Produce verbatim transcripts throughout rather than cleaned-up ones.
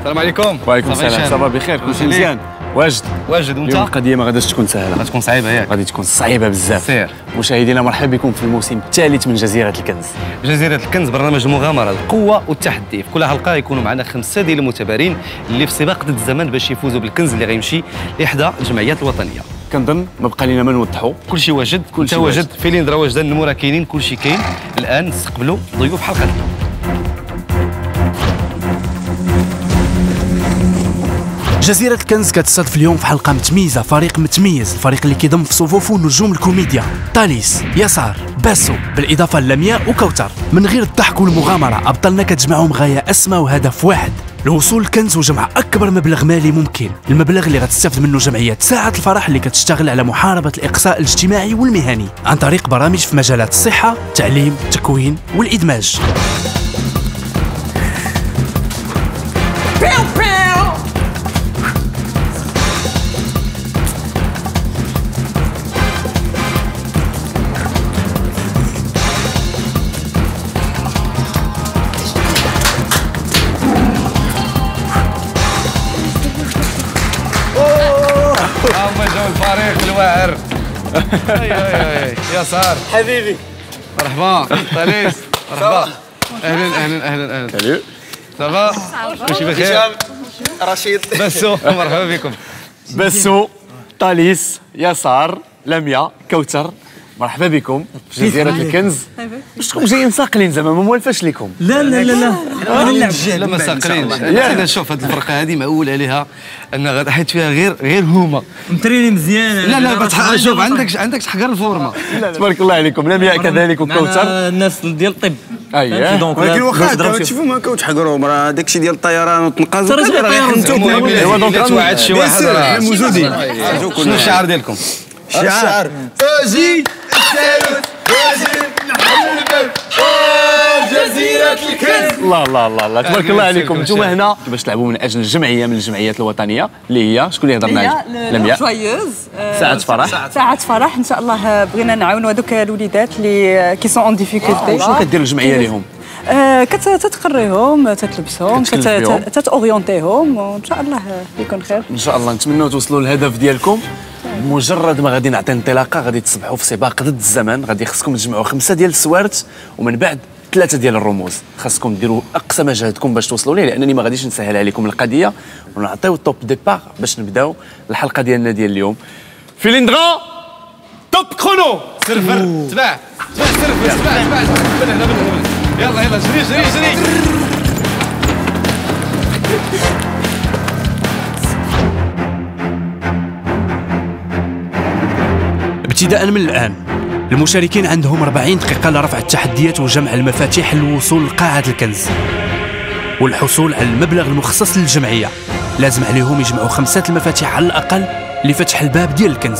السلام عليكم. وعليكم السلام. صافا بخير؟ كلشي مزيان؟ واجد واجد. وانت؟ اليوم القضيه ما غاديش تكون سهله، غتكون صعيبه ياك؟ غادي تكون صعيبه بزاف. سير. مشاهدينا مرحبا بكم في الموسم الثالث من جزيره الكنز. جزيره الكنز برنامج مغامره القوه والتحدي. في كل حلقه يكونوا معنا خمسه ديال المتبارين اللي في سباق ضد الزمن باش يفوزوا بالكنز اللي غيمشي لاحدى الجمعيات الوطنيه. كنظن ما بقى لينا ما نوضحوا، كلشي واجد، كلشي واجد، فيليندرا واجده، النموره كاينين، كلشي كاين. الان نستقبلوا ضيوف حلقتنا. جزيرة الكنز كتستضيف اليوم في حلقة متميزة فريق متميز، الفريق اللي كيضم في صفوفه نجوم الكوميديا طاليس، يسار، باسو، بالإضافة للمياء وكوثر. من غير الضحك والمغامرة أبطالنا كتجمعهم غاية أسمى وهدف واحد، الوصول للكنز وجمع أكبر مبلغ مالي ممكن، المبلغ اللي غتستافد منه جمعية ساعة الفرح اللي كتشتغل على محاربة الإقصاء الاجتماعي والمهني عن طريق برامج في مجالات الصحة، التعليم، التكوين والإدماج. هما جاو الفريق الواعر. اي اي اي يسار حبيبي مرحبا. طاليس مرحبا. اهلا اهلا اهلا اهلا. سالو صافا كلشي بخير؟ رشيد باسو مرحبا بكم. باسو، طاليس، يسار، لمياء، كوثر، مرحبا بكم في جزيرة الكنز. باش تكونوا جايين ساقلين زعما ما موالفاش لكم. لا لا لا لا انا نلعب لا ما ساقلينش. انا نشوف هذه الفرقه هذه معول عليها ان غادي حيت فيها غير غير هما متريني مزيان. لا لا بتح... شوف عندك عندك تحقر الفورمه. تبارك الله عليكم. لمياء كذلك وكوثر. الناس ديال الطب. اييه ولكن واخا تشوفوا هكا وتحقروهم راه داكشي ديال الطيران والتنقاز راه غيحنتو. ايوا دونك توعد شي واحد راه موجودين. شنو الشعار ديالكم؟ الشعار اجي الثالث واجي نحلم جزيرة الكنز. الله الله الله الله تبارك الله عليكم. نتوما هنا باش تلعبوا من اجل الجمعيه من الجمعيات الوطنيه اللي هي شكون اللي هضر معاك؟ لمياء جويوز ساعة فرح. ساعة فرح ان شاء الله. بغينا نعاونوا هذوك الوليدات اللي كي سون اون ديفيكولتي. شنو كدير الجمعيه ليهم؟ كتقريهم، تتلبسهم، تتاورينتيهم، وان شاء الله يكون خير. ان شاء الله نتمنوا توصلوا للهدف ديالكم. بمجرد ما غادي نعطي انطلاقه غادي تصبحوا في سباق ضد الزمن. غادي خصكم تجمعوا خمسه ديال السوارت ومن بعد ثلاثه ديال الرموز. خاصكم ديروا اقصى مجهودكم باش توصلوا ليه، لانني ما غاديش نسهل عليكم القضيه ونعطيو التوب ديبار باش نبداو الحلقه ديالنا ديال اليوم. فيليندرا توب كرونو. سرفر تباع تباع سرفر تباع تباع من هنا من هنا. يلا يلا جري جري جري. ابتداء من الآن المشاركين عندهم أربعين دقيقة لرفع التحديات وجمع المفاتيح للوصول لقاعة الكنز والحصول على المبلغ المخصص للجمعية. لازم عليهم يجمعوا خمسة المفاتيح على الأقل لفتح الباب ديال الكنز.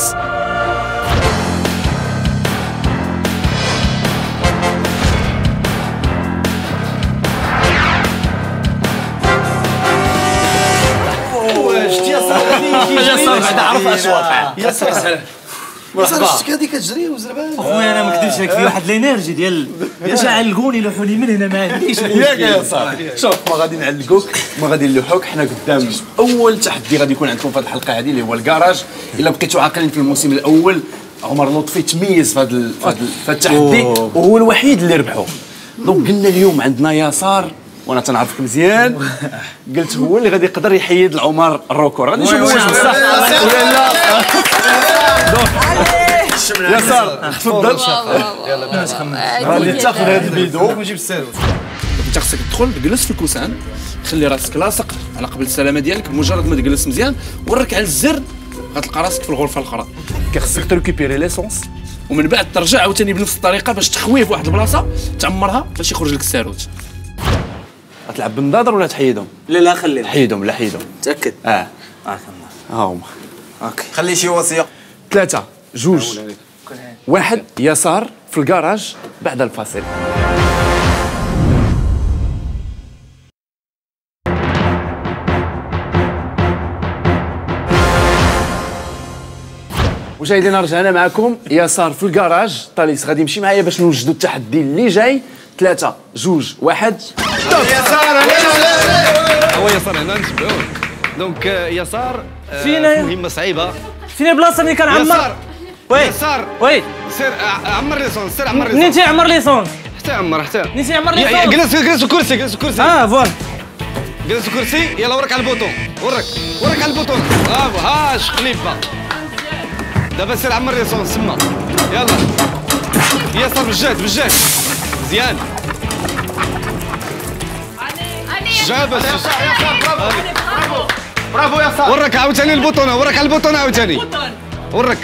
واش يسار بعد عرف اش واقع. يسار مرحبا. هذيك كتجري وزربان. خويا انا ما نكذبش لك، في واحد الانرجي ديال باش علقوني يلوحوني من هنا ما عنديش. ياك يا صاحبي شوف ما غادي نعلقوك ما غادي نلوحوك. حنا قدام اول تحدي غادي يكون عندكم في هذه الحلقه هذه اللي هو الكراج. الا بقيتوا عاقلين في الموسم الاول عمر لطفي تميز في هذا في التحدي وهو الوحيد اللي ربحه. دونك قلنا اليوم عندنا يسار وانا تنعرفك مزيان، قلت هو اللي غادي يقدر يحيد لعمر الروكور. غادي نشوفوا واش بصح ولا لا. يسار تفضل. غادي تاخذ هذا الفيديو ونجيب الساروت. انت خصك تدخل تجلس في الكوسان، خلي راسك لاصق على قبل السلامه ديالك. مجرد ما تجلس مزيان ورك على الزر غتلقى راسك في الغرفه الاخرى. كيخصك تريكوبيري ليسونس ومن بعد ترجع عاوتاني بنفس الطريقه باش تخويه في واحد البلاصه تعمرها باش يخرج لك الساروت. غتلعب بالنظاظر ولا تحيدهم؟ لا لا خليه حيدهم. لا حيدهم. متاكد؟ اه اه ها هما. اوكي خلي شي وصيه. ثلاثه جوج واحد. يسار في الكراج بعد الفاصل. مشاهدينا رجعنا معكم. يسار في الكراج، طاليس غادي يمشي معايا باش نوجدوا التحدي اللي جاي. ثلاثة جوج واحد. يسار هو يسار هنا نتبعوه. دونك يسار فينا مهمة صعيبة. فين البلاصه اللي كنعمر؟ يسار وي يسار وي سير عمر ليسونس سير عمر منين ليسونس تيعمر ليسونس؟ حتى عمر حتى منين تيعمر يا- يا- ليسونس؟ جلس جلس كرسي جلس كرسي اه فوالا جلس كرسي يلا ورك على البوطون ورك ورك على البوطون برافو ها شقليبه دابا سير عمر ليسونس تما يلا يسار بالجهد بالجهد مزيان شجاع بس برافو يسار. ورك عاوتاني البوطونه ورك على البوطونه عاوتاني ورك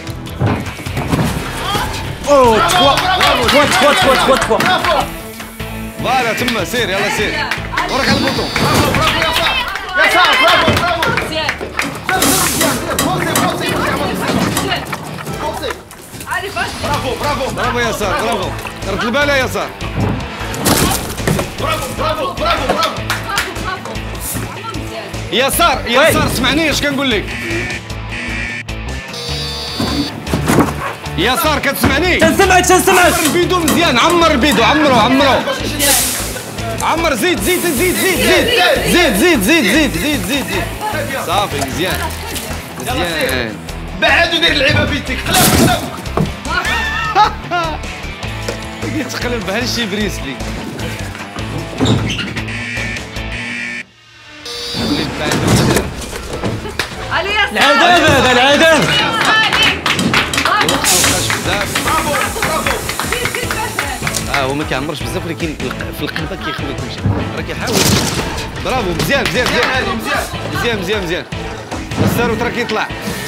اوه تخوا تخوا تخوا تخوا تخوا تخوا فوالا تما سير يلا سير ورك على البوطون يسار برافو برافو. برافو برافو برافو يسار برافو رد البال يا يسار برافو برافو برافو برافو. يسار يسار اسمعني اش كنقول لك يسار كتسمعني تنسمعك تنسمعك عمر البيدو مزيان عمر البيدو عمرو عمرو عمر زيد زيد زيد زيد زيد زيد زيد زيد زيد زيد زيد زيد زيد صافي مزيان مزيان بعد ودير اللعيبه بيديك قلب قلب. كيتقلب بحال شي بريسلي العذاب هذا العذاب اه هو ما كيعمرش بزاف ولكن في القلبه كيخلي كلشي راه كيحاول برافو مزيان مزيان مزيان مزيان مزيان مزيان الساروت راه كيطلع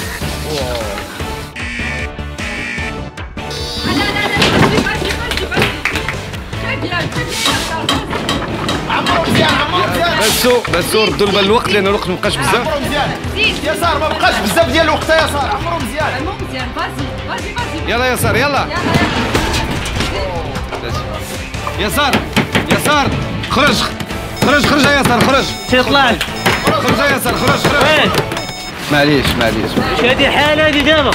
عمرو مزيان عمرو مزيان. بسو بسو ردوا البال الوقت لان الوقت ما بقاش بزاف عمرو مزيان. يسار ما بقاش بزاف ديال الوقت يا يسار. عمرو مزيان. يلا يسار يلا يسار يسار خرج خرج خرج يا يسار خرج تيطلع خرج يا يسار خرج خرج وين معليش معليش هادي حال هادي دابا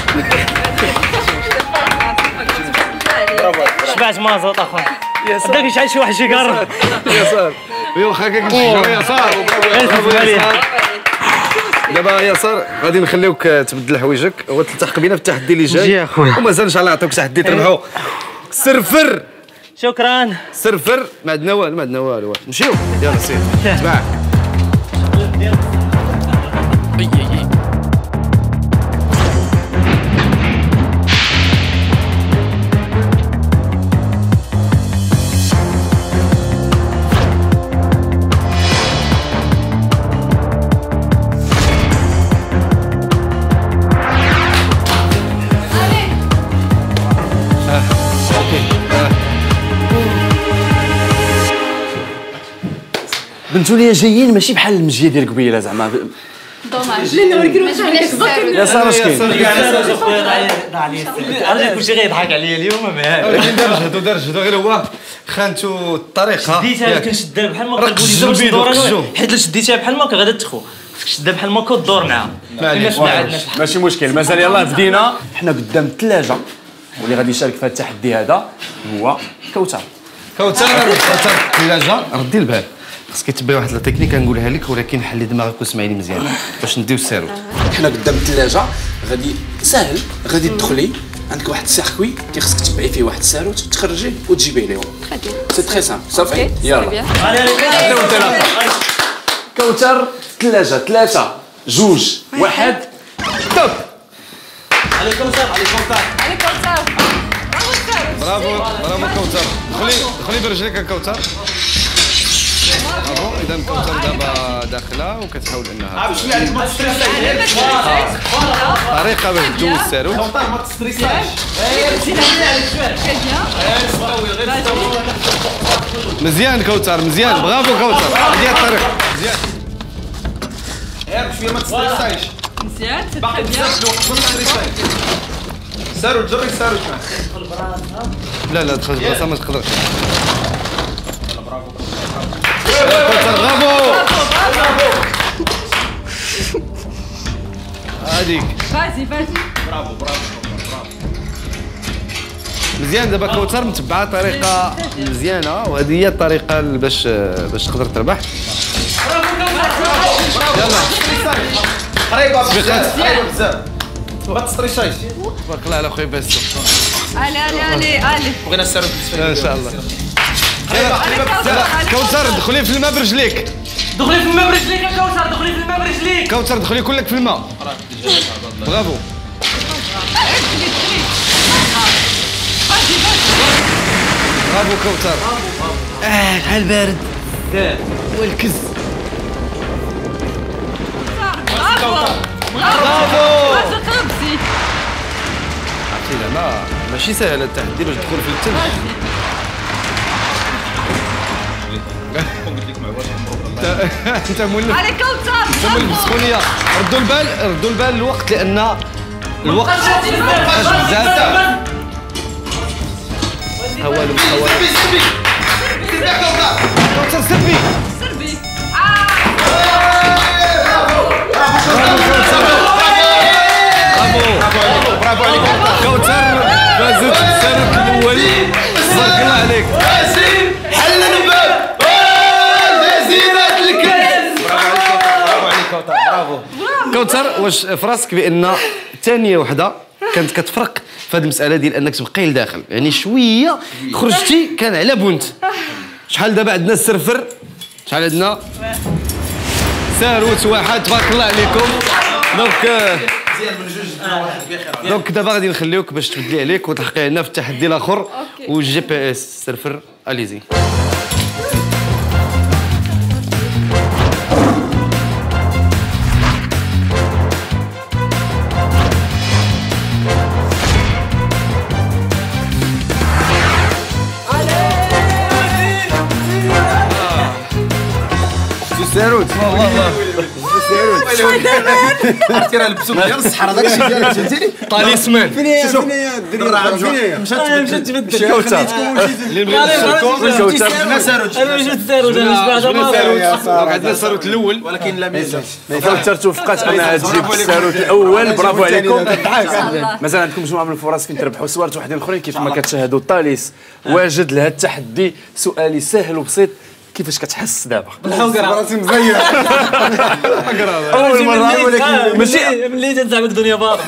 شبعت مازوط اخويا بداك يشعل شي واحد شي قرب يسار واخا كنمشي يسار برافو يسار دابا يسار غادي نخليوك تبدل حوايجك وتلتحق بينا في التحدي اللي جاي جي اخويا. ومازال ان شاء الله نعطيوك تحدي تربحوا سرفر شكرا سرفر ما عندنا والو ما عندنا والو نمشيو يلا سير تبع بنتو لي جايين ماشي بحال المجيه ديال قبيله زعما. يا ساره اش كاين؟ عرفتي كلشي غيضحك عليا اليوم معاه ولكن دار جهدو دار جهدو غير هو خانتو الطريقه شديتها كنشدها بحال ما راك كنقولي تجو باش بيدو، ندور تجو. انا حيت الا شديتها بحال ما غادا تخو خصك تشدها بحال ما كدور معاها معليش ما عندناش ماشي مشكل مازال يلاه بدينا. حنا قدام الثلاجه واللي غادي يشارك في هذا التحدي هذا هو كوثر. كوثر كوثر الثلاجه ردي البال خصك تبع واحد لا تكنيك غنقولها لك ولكن حلي دماغك واسمعيني مزيان باش نديو الساروت. حنا قدام الثلاجه غادي ساهل غادي تدخلي عندك واحد السيركوي اللي خصك تبعي فيه واحد الساروت تخرجيه وتجيبيه لهم. سي تري سامبل صافي يلا كوثر الثلاجه ثلاثه جوج واحد توب. عليكم السلام برافو برافو كوثر دخلي دخلي برجليك كوثر. برافو اذا كوثر دابا داخله وكتحاول انها شويه عندك ما تستريساش. طريقه باش تجوز الساروت. ما تستريساش. مزيان كوثر مزيان برافو كوثر هذه الطريقه مزيان. غير شويه ما تستريساش. مزيان باقي بزاف الوقت ما تستريساش. سارو جري سارو لا لا تخرج بلاصه ما تقدرش. كوثر برافو هذيك فازي فازي برافو برافو برافو. مزيان. دابا كوثر متبعه طريقه مزيانه وهذه هي الطريقه باش باش تقدر تربح. يلا قريبه بزاف قريبه بزاف ما تستريشايش. تبارك الله على خويا باسو. الي الي الي الي بغينا السيرو ان شاء الله. كوثر دخلي في الماء برجليك. دخلي في الماء برجليك يا كوثر، دخلي في الماء برجليك. كوثر دخلي كلك في الماء. برافو. برافو كوثر. اه شحال بارد. والكز. برافو برافو. عرفتي عرفتي زعما ماشي سهل التحدي باش تدخل في الثلج. انت مولف. علي كوثر انت مولف السخونيه. ردوا البال ردوا البال الوقت لان الوقت بزاف. هوالو هوالو. سربي سربي يا كوثر. كوثر سربي. سربي برافو برافو عليك كوثر. فازت بالسالوت الاول. تبارك الله عليك. ياسين حل الباب. جزيرة الكنز. برافو عليك كوثر برافو. كوثر واش في راسك بان ثانيه وحده كانت كتفرق في هذه المساله ديال انك تبقاي لداخل، يعني شويه خرجتي كان على بونت. شحال دابا عندنا السرفر، شحال عندنا ساروت واحد. تبارك الله عليكم. دونك دونك دابا غادي نخليوك باش تبدلي عليك وتلحقي لنا في التحدي الاخر والجي بي اس سرفر. اليزي. ساروت عرفتي راه لبسوا ديال الصحراء داكشي ديالك فهمتيني. طاليسمان. فين هي فين هي الدريه مشات تبدل. كوثر اللي بغيت كوثر انا ساروت انا جبت الساروت انا شبعت دونك عندنا الساروت الاول. ولكن لا ميزان. كوثر توفقات انها تجيب الساروت الاول. برافو عليكم. مازال عندكم مجموعه من الفرص فين تربحوا سوارت وحدين اخرين كيف ما كتشاهدوا. طاليس واجد لهذا التحدي. سؤالي سهل وبسيط. كيفاش كتحس دابا؟ راسي مزير. اول مره ولكن ماشي ملي تنزعمك دنيا باطل.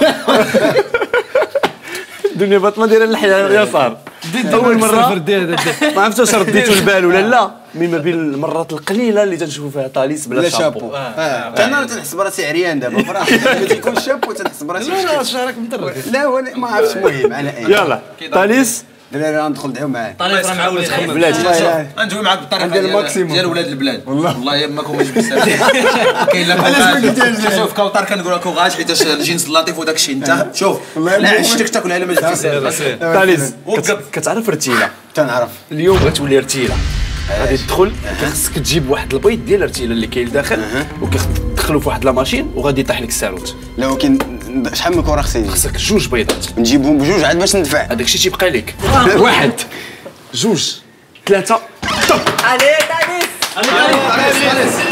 الدنيا باطمه دايره الناحيه اليسار. اول مره ما عرفتش واش رديتوا البال ولا لا. مي ما بين المرات القليله اللي تنشوفوا فيها طاليس بلا شابو. انا تنحس براسي عريان دابا فراه ملي تيكون شاب تنحس براسي. لا شعرك مدرب. لا هو ما عرفتش المهم على ايه. يلا طاليس دابا ندخل ندعو معاه. طالع راه معاود تخمم. بلاتي غندوي معاك بالطريقه ندير الماكسيموم ديال ولاد البلاد. والله ما كون جبت السالفه. كاين لا كوثر. شوف كوثر كنقول لكم غاش حيت الجنس اللطيف وداك الشيء. انت شوف لا عشتك تاكلها الا ما جبتي السالفه. طاليس كتعرف رتيله. تنعرف اليوم غتولي رتيله. غادي تدخل خصك تجيب واحد البيض ديال الرتيله اللي كاين لداخل وكتدخلو في واحد لاماشين وغادي يطيح لك الساروت. لا ولكن شحال من كره خصني خصك جوج بيضات نجيبهم بجوج عاد باش ندفع. هذاك الشيء تيبقى لك. واحد جوج ثلاثه طب. علي طاليس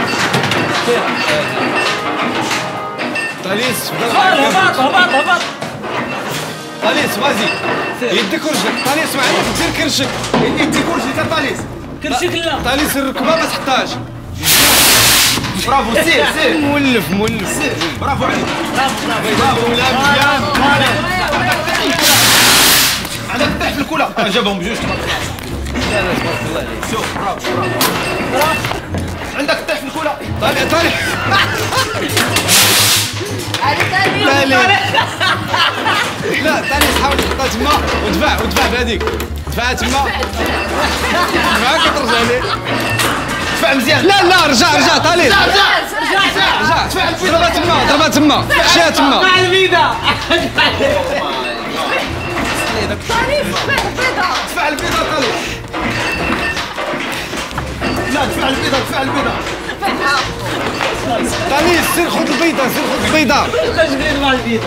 طاليس هبط هبط هبط. طاليس فازي يديك ورجلك. طاليس ما عندك دير كرشك. يديك ورجلك طاليس. كرشك لا. طاليس الركبه ما تحطهاش. برافو سير سير. مولف مولف. سير برافو عليك. برافو لا مزيان. عندك تطيح في الكولا. جابهم بجوج. لا لا تبارك الله عليك. شوف برافو برافو. عندك تطيح في الكولا. طالع طالع. علي طاليس طالع. لا طالع حاول تحطها تما ودفع ودفع بهذيك. دفعها تما. دفعها كترجع ليه. دفع مزيان. لا لا رجع رجع طالع. رجع رجع رجع ضربها تما ضربها تما. مشيها تما. مع البيضة. طاليس بيضة دفع البيضة طالع. لا دفع البيضة دفع البيضة. طاليس سير خذ البيضة سير خذ البيضة. تشغيل مع البيضة.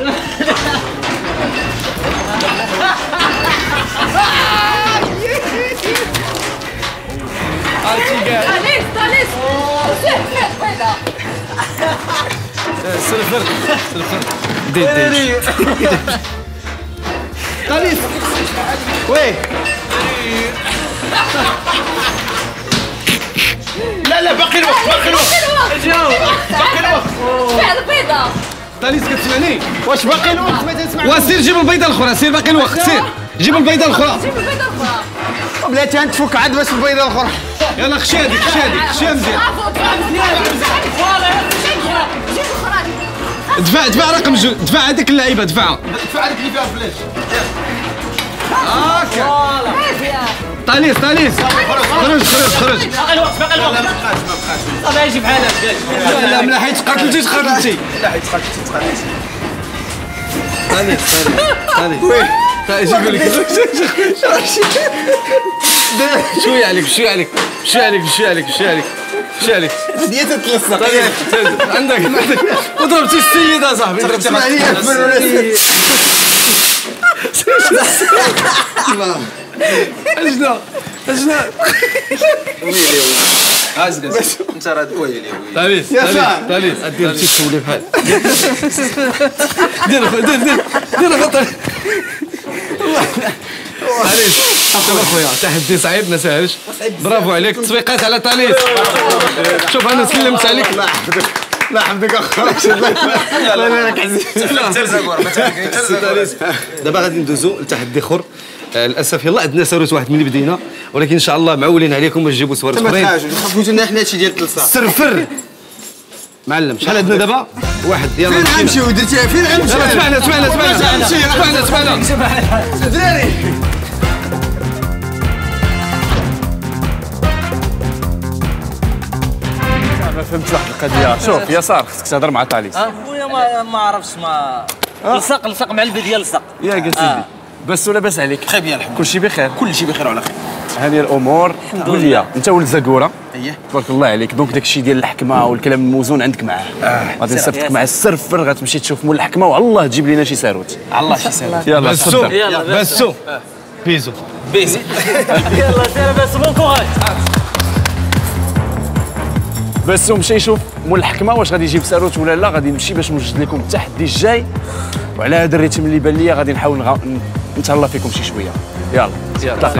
طاليس طاليس بيضة. سلفر سلفر دير دير طاليس وي لا لا باقي الوقت باقي الوقت باقي الوقت دفع البيضة طاليس كتسمعني واش باقي الوقت ما تسمع وسير جيب البيضه الاخرى سير باقي الوقت سير جيب البيضه الاخرى جيب البيضة الأخرى بلاتي غنتفك عاد باش البيضه الاخرى يلا خشي هذيك خشي هذيك خشيها مزيان برافو دفع مزيان جيب الأخرى دفع دفع رقم جوج دفع هذيك اللعيبه دفعها دفع هذيك اللي فيها فلاش هاكا طاليس طاليس خرج خرج خرج باقي الوقت باقي الوقت لا ما بقاش ما بقاش صافي يجي بحالك لا لا ملا حيت قاتلتي تقاتلتي لا حيت قاتلتي تقاتلتي طاليس طاليس طاليس يقول لك شويه عليك شويه عليك شويه عليك شويه عليك شويه عليك شويه عليك بديت تتلصق عندك عندك وضربتي السيده صاحبي ضربتي اجنا اجنا بس انت راه ويلي طاليس طاليس طاليس دير شي تولي بحال دير دير دير دير طاليس طاليس شوف اخويا تحدي صعيب ما ساهلش برافو عليك تصفيقات على طاليس شوف انا سلمت عليك الله يحفظك الله يحفظك اخويا لا لا راك عزيز طاليس دابا غادي ندوزو لتحدي اخر للاسف يلا عندنا ساروت واحد ملي بدينا ولكن ان شاء الله معولين عليكم باش تجيبوا سوارت ما اخرين تخافش خافوش لنا حنا هادشي ديال ثلاث ساعات سرفر معلم شحال عندنا دابا واحد يلا فين غنمشيو درتيها فين غنمشيو يلا سمعنا سمعنا سمعنا سمعنا سمعنا دراري ما فهمتش واحد القضيه شوف يسار خصك تهضر مع طاليس خويا ما ما عرفتش ما لصق لصق مع البديه لصق يا قلت لي بس ولا باس عليك بخير بيان الحمد كلشي بخير كلشي بخير وعلى خير هذه الامور قول لي انت ولد زاكوره اييه تبارك الله عليك دونك داكشي ديال الحكمه والكلام الموزون عندك معاه غادي نصيفطك مع السرفر غتمشي تشوف مول الحكمه والله تجيب لنا شي ساروت الله شي سلام يلا بسو تفضل بسو بيزو بيزي يلا سير بس بون كوراج بس مشى يشوف مول الحكمه واش غادي يجيب ساروت ولا لا غادي نمشي باش نوجد لكم التحدي الجاي وعلى هذا الريتم اللي بان ليا غادي نحاول نغ... نتهلا فيكم شي شويه يلا يلا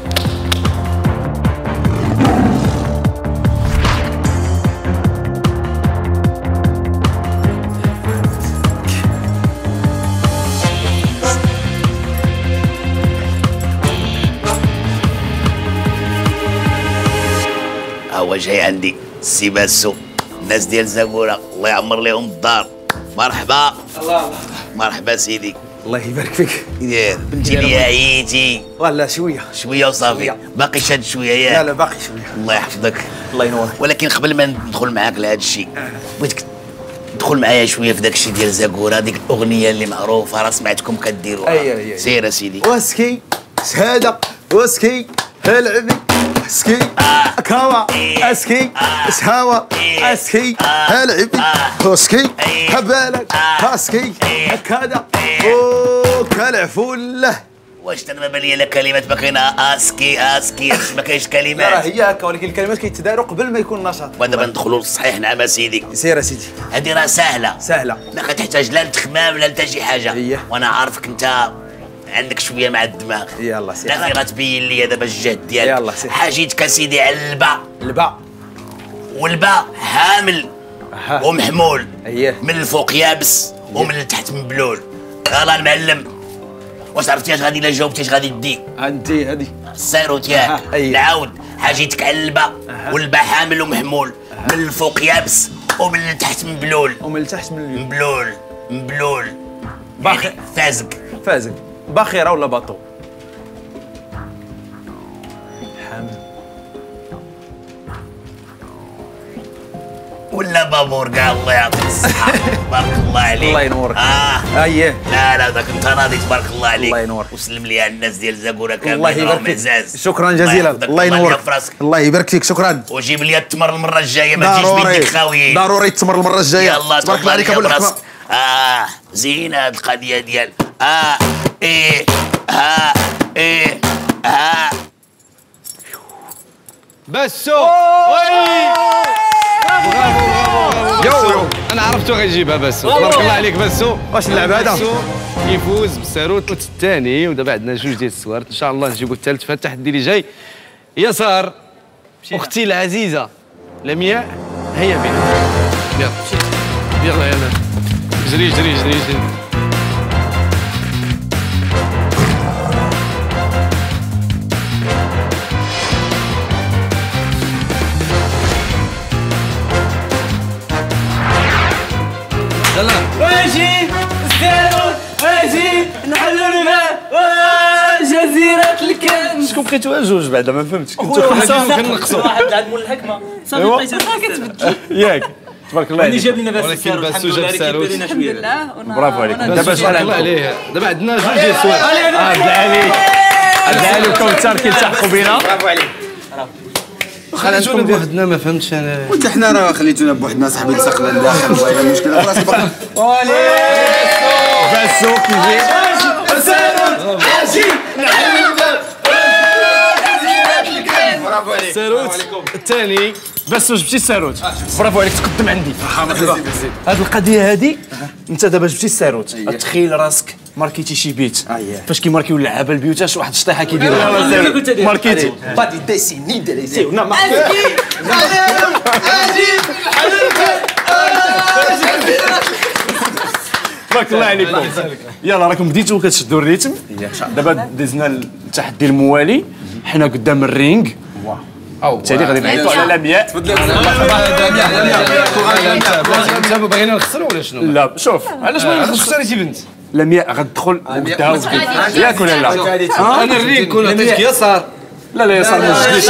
هو جاي عندي سي باسو الناس ديال زاكوره الله يعمر لهم الدار مرحبا الله مرحبا سيدي الله يبارك فيك داير بنتي ليا عييتي والله شويه شويه وصافي باقي شاد شويه ياك لا لا باقي شويه الله يحفظك الله ينور ولكن قبل ما ندخل معاك لهذا الشيء بغيتك تدخل معايا شويه في داك الشيء ديال زاكوره ديك الاغنيه اللي معروفه راه سمعتكم كديروها أي أي أي. سير سيدي واسكي شهاده واسكي هالعبي اسكي كاوا اسكي شهاوه اسكي هالعبي واسكي هبالك اسكي هكذا وكالعفوله واش تنبى بالي لا كلمات باقيين اسكي اسكي ما كاينش لا راه كلمات هي هكا ولكن الكلمات كيتداروا قبل ما يكون نشاط ودابا ندخلوا للصحيح نعم سيدي سير سيدي هذه راه سهله سهله ما كتحتاج لا لتخمام لا حتى شي حاجه أيه. وانا عارفك انت عندك شويه مع الدماغ يلا سير لا غير غتبين لي دابا الجهد ديالك يلا سير. حاجيتك اسيدي على الباء الباء والباء حامل أها. ومحمول أيه. من الفوق يابس ومن التحت مبلول يلا المعلم واش عرفتي اش غادي الا جاوبتي اش غادي دي عندي هذه الساروت ياك أها. أيه. نعاود حاجيتك على الباء والباء حامل ومحمول من الفوق يابس ومن التحت مبلول ومن التحت من اليوم مبلول مبلول باخ- يعني فازق فازق باخره ولا باطو حامل ولا بابور كاع الله يعطيك الصحة بارك الله عليك الله ينورك. اه اييه لا لا ذاك انت راضي تبارك الله عليك الله ينورك. وسلم لي على الناس ديال زاكوره الله كاملين يبارك راهم فيك عزاز شكرا جزيلا يحفظك، الله ينورك في راسك الله يبارك فيك شكرا وجيب لي التمر المره الجايه ما تجيش ضروري بيدك خاويين ضروري تمر المره الجايه يلا تبارك الله عليك ابو الحكمه اه زينه هاد القضيه ديال اه ايه ها ايه ها بسو وي برافو برافو برافو انا عرفتو غيجيبها باسو تبارك الله عليك باسو. واش نلعب هذا؟ باسو يفوز بالساروت الثاني ودابا عندنا جوج ديال السوارت ان شاء الله نجيبو الثالث في التحدي اللي جاي. يسار اختي العزيزه لمياء هيا بنا يلا يلا يلا جري جري جري جري. يلا واجي الساروت واجي نحلوا الماء جزيرة الكنز. شكون بقيتوا جوج بعدا ما فهمتش كنتوا خويا خمسه كنقصوا واحد عند مول الحكمة صافي أيوا. بقيت كتبدل. ياك تبارك الله اللي عليك. جاب لنا باس ولكن الساروت باسو الحمد جاب لله الساروت. كيبان لنا الحمد شويه. لله. برافو عليك. دابا شحال الله عندكم؟ عليه دابا عندنا جوج ديال السوارت. عبد العلي عبد العلي وكوثر كيلتحقوا بينا. برافو عليك. خليتونا بوحدنا ما فهمتش انا. وانت حنا راه خليتونا بوحدنا صاحبي لصقنا لداخل والله الا مشكله خلاص بقى. باسو كيجي برافو عليك. الساروت الثاني باسو جبتي الساروت. برافو عليك تقدم عندي. هاد القضيه هادي انت دابا جبتي الساروت تخيل راسك ماركيتي شي بيت فاش كيماركيو اللعابه البيوت شي واحد الشطيحه كيديروا ماركيتي Pas de dessiner de les yeux. تبارك الله عليكم. يلا راكم بديتوا كتشدوا الريتم. دابا دزنا التحدي الموالي حنا قدام الرينغ. او التالي غادي نعيطوا على لمياء. انت باغينا نخسروا ولا شنو؟ لا شوف علاش ما نخسرش؟ خسرتي بنت. لمياء غتدخل وقدها ياك ولا لا؟ انا الرينغ كون عطيتك يسار. لا لا يسار ما جديش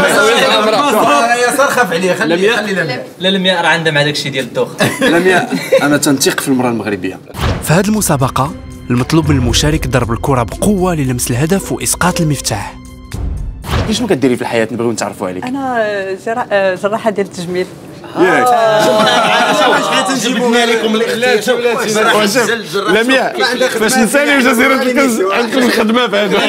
يسار خاف عليه خلي خلي لمياء. لا المياه راه عندها مع داكشي ديال الدوخ. لمياء انا تنثق في المراه المغربيه. في هذه المسابقة المطلوب من المشارك ضرب الكرة بقوة للمس الهدف وإسقاط المفتاح. شنو كديري في الحياة نبغيو نتعرفوا عليك؟ انا جرا- جراحه ديال التجميل. ياك جبنا لكم الاختلاف. لمياء باش نساليو جزيرة الكنز عندكم الخدمة في هذا.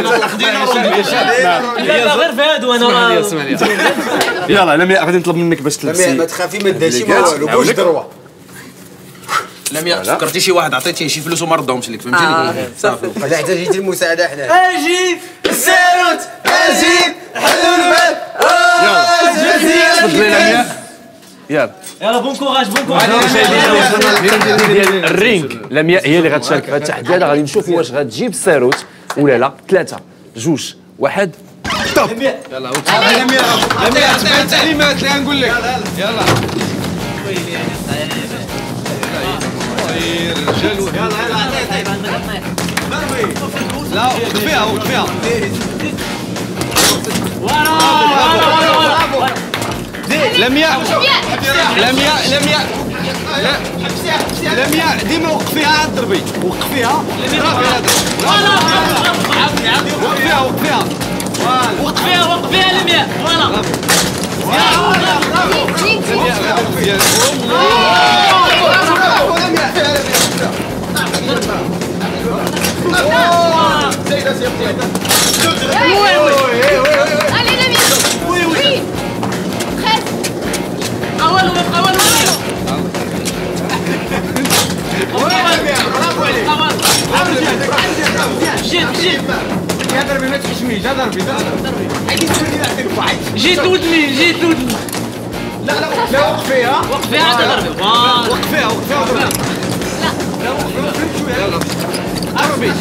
لا لا غير في هادو انا راه يلا لمياء غادي نطلب منك باش لمياء تلبسي. ما تخافي ما ديرش ما والو بوش دروه. لمياء فكرتي شي واحد عطيتيه شي فلوس وما ردهمش لك فهمتيني. صافي. هذا احتاجيتي المساعده حنا. اجي الساروت اجي حلوا الماء تفضلي لمياء. يلا يلا بون كوراج بون كوراج. ديال الرينغ لمياء هي اللي غتشارك في هذا التحدي هذا. غادي نشوفوا واش غتجيب الساروت ولا لا. ثلاثة جوج واحد توب. يلا لمياء لمياء تبع التعليمات اللي غنقول لك. يلا رجال لا وقف فيها وقف فيها. لمياء لمياء لمياء لمياء ديما وقف فيها عاد ضربي. وقف فيها وقف فيها وقف فيها وقف فيها وقف فيها المياه فوالا. Allez, la mienne. Oui, oui. Presque. اول وقف اول جيت جيت يا ضربي ما تحشميش. يا ضربي ضربي. جيت ودني جيت ودني. لا لا لا وقف فيها وقف فيها عاد ضربي فوالا. وقف فيها وقف فيها وضربي. لا وقف فيها يلا ضربي.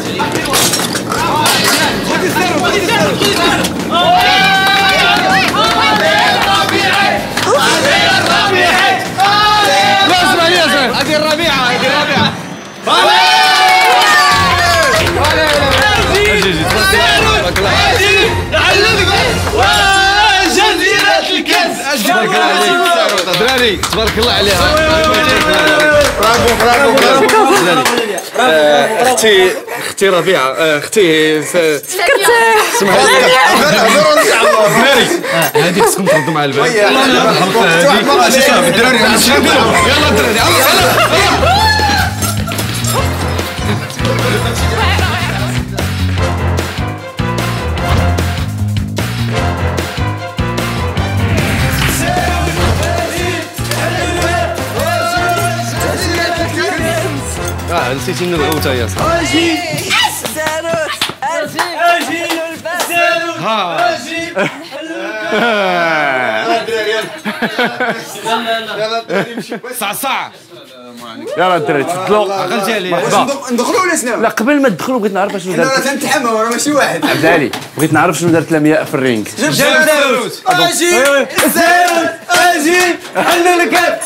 خذي السيرو خذي السيرو. اسمع لي اسمع هذه الربيعة هذه الربيعة. جزيرة الكنز. تبارك الله عليك دراري تبارك الله عليها. برافو برافو اختي اختي ربيعة اختي اسمها دراري هذه خصكم تردوا مع الباب. يلا دراري نسيتي الغوته يا صاحبي. اجي ساروت اجي اجي ساروت ها اجي صعصع. يلا الدراري تفضلوا. عقلتي عليا. ندخلوا ولا شنو؟ لا قبل ما تدخلوا بغيت نعرف شنو انا راه دارت تنتحمى راه ماشي واحد. عبد العالي، بغيت نعرف شنو دارت لمياء في الرينج. جاب ساروت اجي ساروت اجي حلوا الكاب.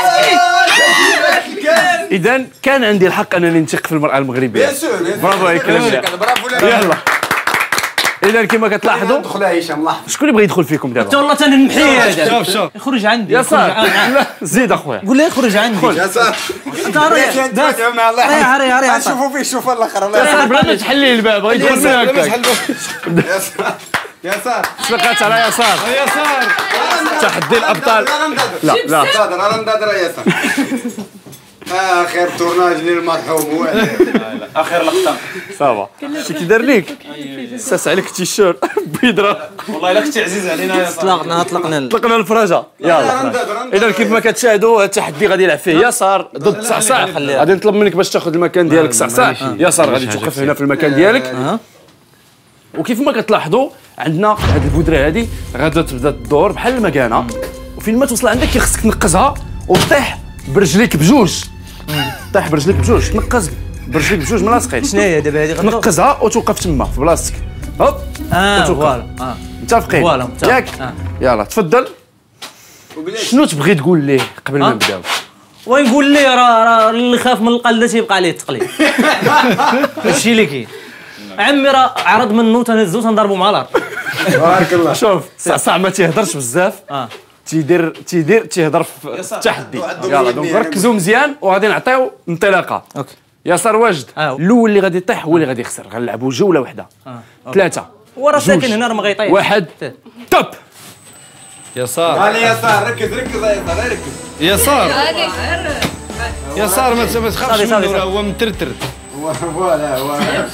اذا كان عندي الحق انني نثق في المراه المغربيه. برافو عليك لمياء. يلا اذا كما كتلاحظوا دخلها هشام لاحظ. شكون اللي بغى يدخل فيكم دابا؟ والله تنمحي هذا. شوف شوف يخرج عندي. يسار لا زيد اخويا. قول له يخرج عندي. يا صاحبي انت راه داك مع الله راه راه راه نشوفوا فيه الشوفه الاخر الله يسار بلا ما تحلي الباب بغا يدخل من هكاك. يا صاحبي سبقات على يسار. يسار تحدي الابطال. لا لا صادر راه ندادر يا صاحبي. اخر تورناج للمرحوم هو اخر لقطه صافا. شتي كي دار ليك ساس عليك التيشيرت بيضرا. والله الا كنتي عزيز علينا يا صاحبي. طلقنا طلقنا طلقنا الفرجه. يلا اذا كيف ما كتشاهدوا التحدي غادي يلعب فيه يسار ضد صعصع. غادي نطلب منك باش تاخذ المكان ديالك صعصع. يسار غادي توقف هنا في المكان ديالك. وكيف ما كتلاحظوا عندنا هاد البودره هادي غادا تبدا تدور بحال المكانه، وفين ما توصل عندك خصك تنقزها وطيح برجليك بجوج. طيح برجليك بجوج، تنقز برجليك بجوج من لاصقين. شنو هي دابا هذه غنوقف؟ تنقزها وتوقف تما في بلاصتك. هوب اه وتوقف. فوالا اه متفقين فوالا متفق. ياك يلا تفضل. شنو تبغي تقول ليه قبل ما نبداو؟ ونقول ليه راه راه اللي خاف من القلده تيبقى عليه التقليد. هادشي اللي كاين. عمي راه عرض منه تنهزو تنضربو مع الارض. بارك الله. شوف صعصع ما تيهضرش بزاف. اه تيدير تيدير تيهضر في التحدي. يلا دونك ركزوا مزيان وغادي نعطيو انطلاقه. اوكي يسار واجد. آه. الاول اللي غادي يطيح هو اللي غادي يخسر. غنلعبوا جوله واحده. ثلاثه وراه ساكن هنا راه ما غيطيح. واحد توب. يسار علي يسار ركز ركز يا يسار ركز. يسار يسار ما صافي، تخافش صافي، منه صافي. راه هو مترتر. فوالا فوالا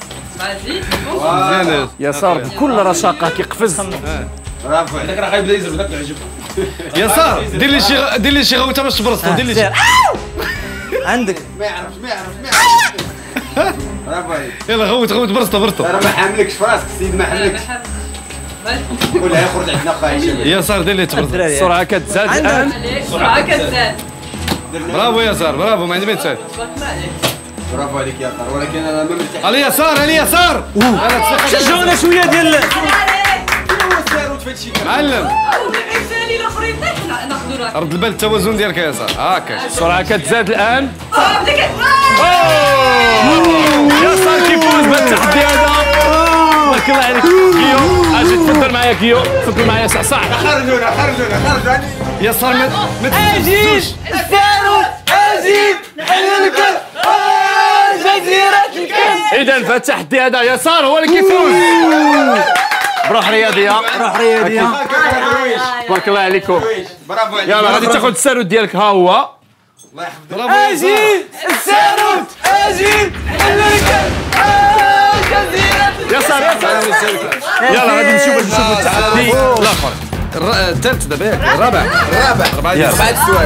مزيان. يسار بكل رشاقه كيقفز. برافو هذاك راه غيبدا يزرب لك العجب. يسار دير لي شي دير لي شي غوته باش تبرصو. دير لي شي. عندك ما يعرفش ما يعرفش ما يعرفش. برافو عليك. يلا غوت غوت برصتو برصتو. راه ما حاملكش في راسك السيد ما حاملكش. ولا يخرج عندنا اخا هشام. يسار دير لي تبرص. السرعه كتزاد الان. سرعة كذاب. برافو يسار برافو ما عندي ما يتسال. برافو عليك يا يسار ولكن انا ما مرتاح. على اليسار على اليسار. شجعونا شويه ديال معلم الثاني الاخرين ناخذوا راه. رد البال التوازن ديالك يا يسار هكا. السرعه كتزاد الان. بدك يسار كيفوز بالتحدي هذا. بارك الله عليك كيو. اجي تفضل معايا كيو. تفضل معايا صعصع. خرجونا خرجونا خرجوا. يسار ما ما اجيب الساروت اجيب نحل الكل جزيرة الكل. اذا في التحدي هذا يسار هو اللي كيفوز. بروح رياضيه. روح رياضيه. بارك الله عليكم. برافو عليك. يلا غادي تاخذ الساروت ديالك ها هو. الله يحفظك. برافو يا يسار. اجيب الساروت اجيب نحل الكل جزيرة يسار يسار. يلا غادي نشوفوا نشوفوا التحدي الاخر. الثالث دابا ياك الرابع الرابع الرابع بعد السؤال.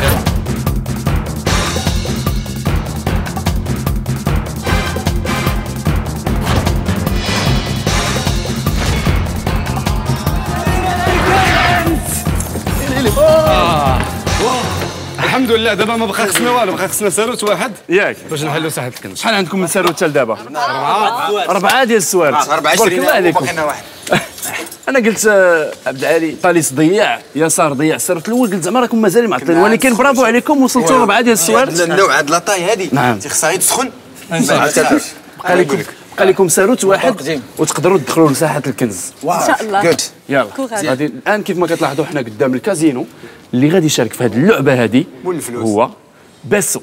الحمد لله دابا ما بقى خصنا والو بقى خصنا ساروت واحد ياك باش نحلوا ساحه الكنز. شحال عندكم من ساروت حتى لدابا؟ أربعة أربعة ديال السوارت. أربعة تبارك الله عليكم. وبقينا واحد. أنا قلت آه، عبد العالي طاليس ضيع يسار ضيع الساروت الأول قلت زعما راكم مازال معطلين ولكن برافو عليكم وصلتوا أربعة ديال السوارت. النوع هاد لاطاي هادي نعم. تيخصها غير تسخن. بقى لكم بقى لكم ساروت واحد وتقدروا تدخلوا لساحة الكنز. ان شاء الله. جود. يلا كوراج. غادي الآن كيف ما كتلاحظوا حنا قدام الكازينو اللي غادي يشارك في هذه اللعبة هذه هو باسو.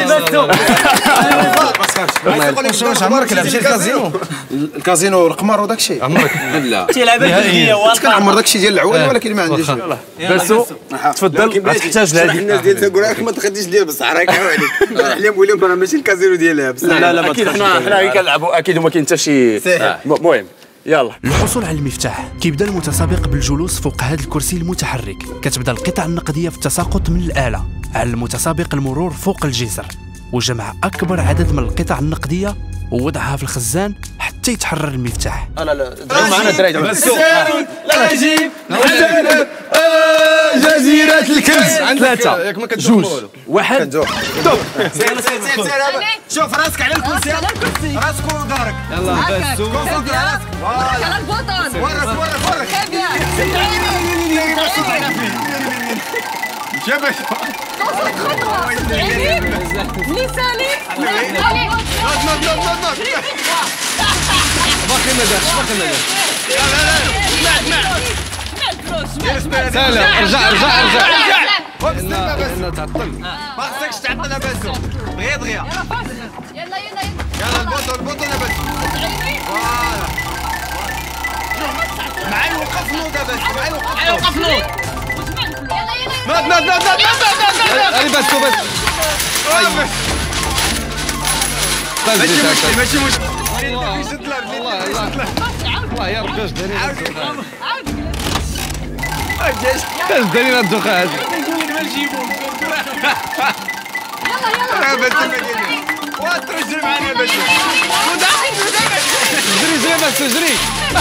واش عمرك لعبتي الكازينو؟ الكازينو القمار وداك الشيء عمرك لا تيلعب الجديه كنعمر داك الشيء ديال العوالي ولكن ما عنديش. باسو تفضل غتحتاج لهذه. الناس ديال تقول لك ما تخديش ليا بصح راك عاو عليك. عليهم نقول لهم راه ماشي الكازينو ديالها بصح. لا لا اكيد حنا حنا غير كنلعبوا اكيد وما كاين حتى شي المهم يلا. للحصول على المفتاح كيبدا المتسابق بالجلوس فوق هذا الكرسي المتحرك. كتبدا القطع النقديه في التساقط من الاله. على المتسابق المرور فوق الجسر وجمع أكبر عدد من القطع النقدية ووضعها في الخزان حتى يتحرر المفتاح. لا لا دابا معنا الدراري دابا لا جيب جزيرة الكنز. ثلاثة ياك ما كتجوج جوج واحد توب. سير سير سير سير شوف راسك على الكرسي راسك ودارك يلا بس راسك على البطن ورك ورك ورك جبش خطوة لساني باقي ما دارش باقي ما دارش سهلة ارجع ارجع ارجع ارجع تعطل ما خصكش تعطل باسو دغيا دغيا يلا يلا يلا البطل البطل لاباس فوالا معايا وقف نوضه بس معايا وقف نوضه وقف نوض نوض نوض نوض نوض نوض هذه بس بس ماشي مشكل ماشي مشكل والله والله يا ربي اش داري اش داري الدخان يلا يلا بس وترجع معنا بس جري جري بس جري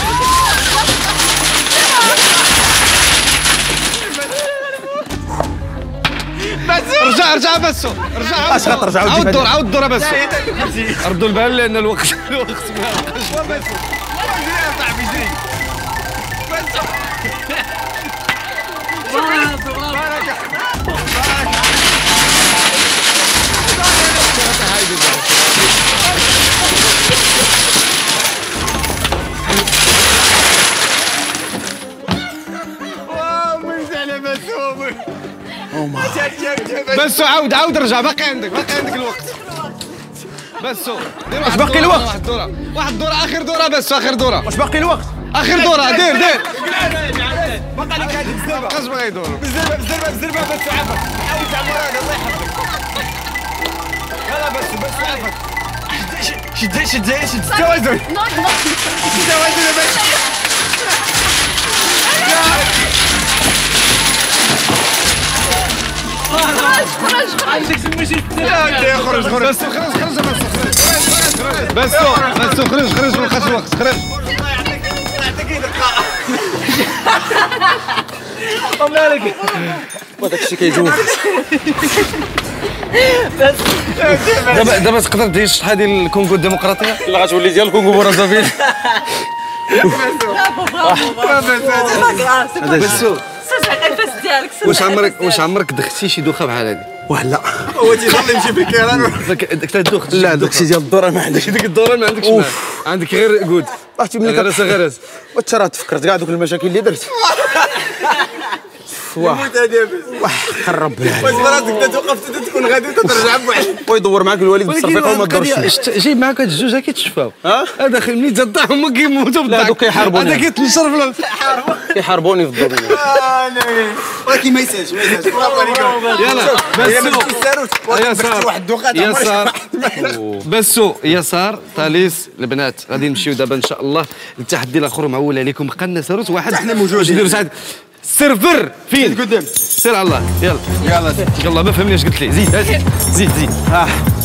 ارجع ارجع بس ارجع اش غترجعوا عاود الدور عاود الدور بس ردوا البال لان الوقت الوقت ما بس جري يا صاحبي جري بس بس عاود عاود رجع باقي عندك باقي عندك الوقت بس دير واش باقي الوقت؟ واحد الدورة واحد الدورة اخر دورة بس اخر دورة واش باقي الوقت؟ اخر دورة دير دير باقي لك هذه الزربه اش بغا يدور بالزربه بالزربه بالزربه بس عافاك حاول تعمرها الله يحفظك يلا بس بس عافاك شد شد شد شد التوازن شد التوازن يا باشا خرج خرج بس خرج خرج بس بس خرج خرج ما بقاش الوقت خرج مالك وداك الشيء كيجوز دابا دابا تقدر دير هذه الكونغو الديمقراطيه لا غتولي ديال الكونغو برازافيل بسو النفس ديالك واش عمرك واش عمرك دختي شي دوخه بحال هذه ولا هو تيخلي يمشي في الكيران داك الدوخ لا داك الشيء ديال الدوره ما عندكش ديك الدوره ما عندكش معاه عندك غير قود عرفتي ملي غرس غرس وانت راه تفكرت كاع دوك المشاكل اللي درت واه واه خرب واش راسك انت توقفت تكون غادي ترجع بوحدك ويدور معاك الوالد بالصرفيقه وما دورش جايب معاك هاد الجوج كيتشفاو ها هذا خي ملي تطيح هما كيموتوا لا دوك كيحاربوني هذا كيتنشر في كيحاربوني في الدور ولكن ما يسالش ما يسالش برافو عليكم يلا بسو يسار واحد الدوخه يسار بسو يسار طاليس البنات غادي نمشيو دابا ان شاء الله للتحدي الاخر معول عليكم بقى ساروت واحد حنا موجودين سيرفر فين قدام سير على الله يلا يلا يلا ما فهمني اش قلت لي زيد زيد زيد زيد ها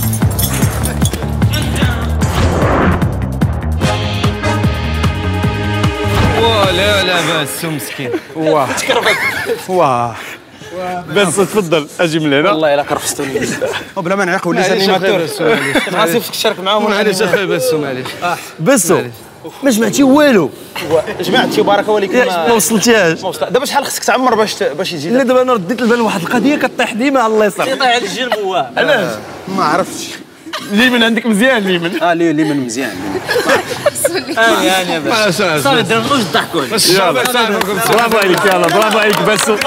لا لا بس مسكين واه واه بس تفضل اجي من هنا والله الا كرفستوني بلا ما نعيق وليت انيماتور خاصك تشارك معاهم معليش اخويا بسو معليش بسو ما جمعتي والو جمعتي بركه ولكن ما وصلتيهاش دابا شحال خصك تعمر باش باش يجي لا دابا انا رديت البال واحد القضيه كطيح ديما على اليسار يطيح هذا الجيل مواه علاش ما عرفتش اليمين عندك مزيان اليمين اه اليمين مزيان اه يعني بس صافي درنا ضحكوا برافو عليك يلا برافو عليك بسو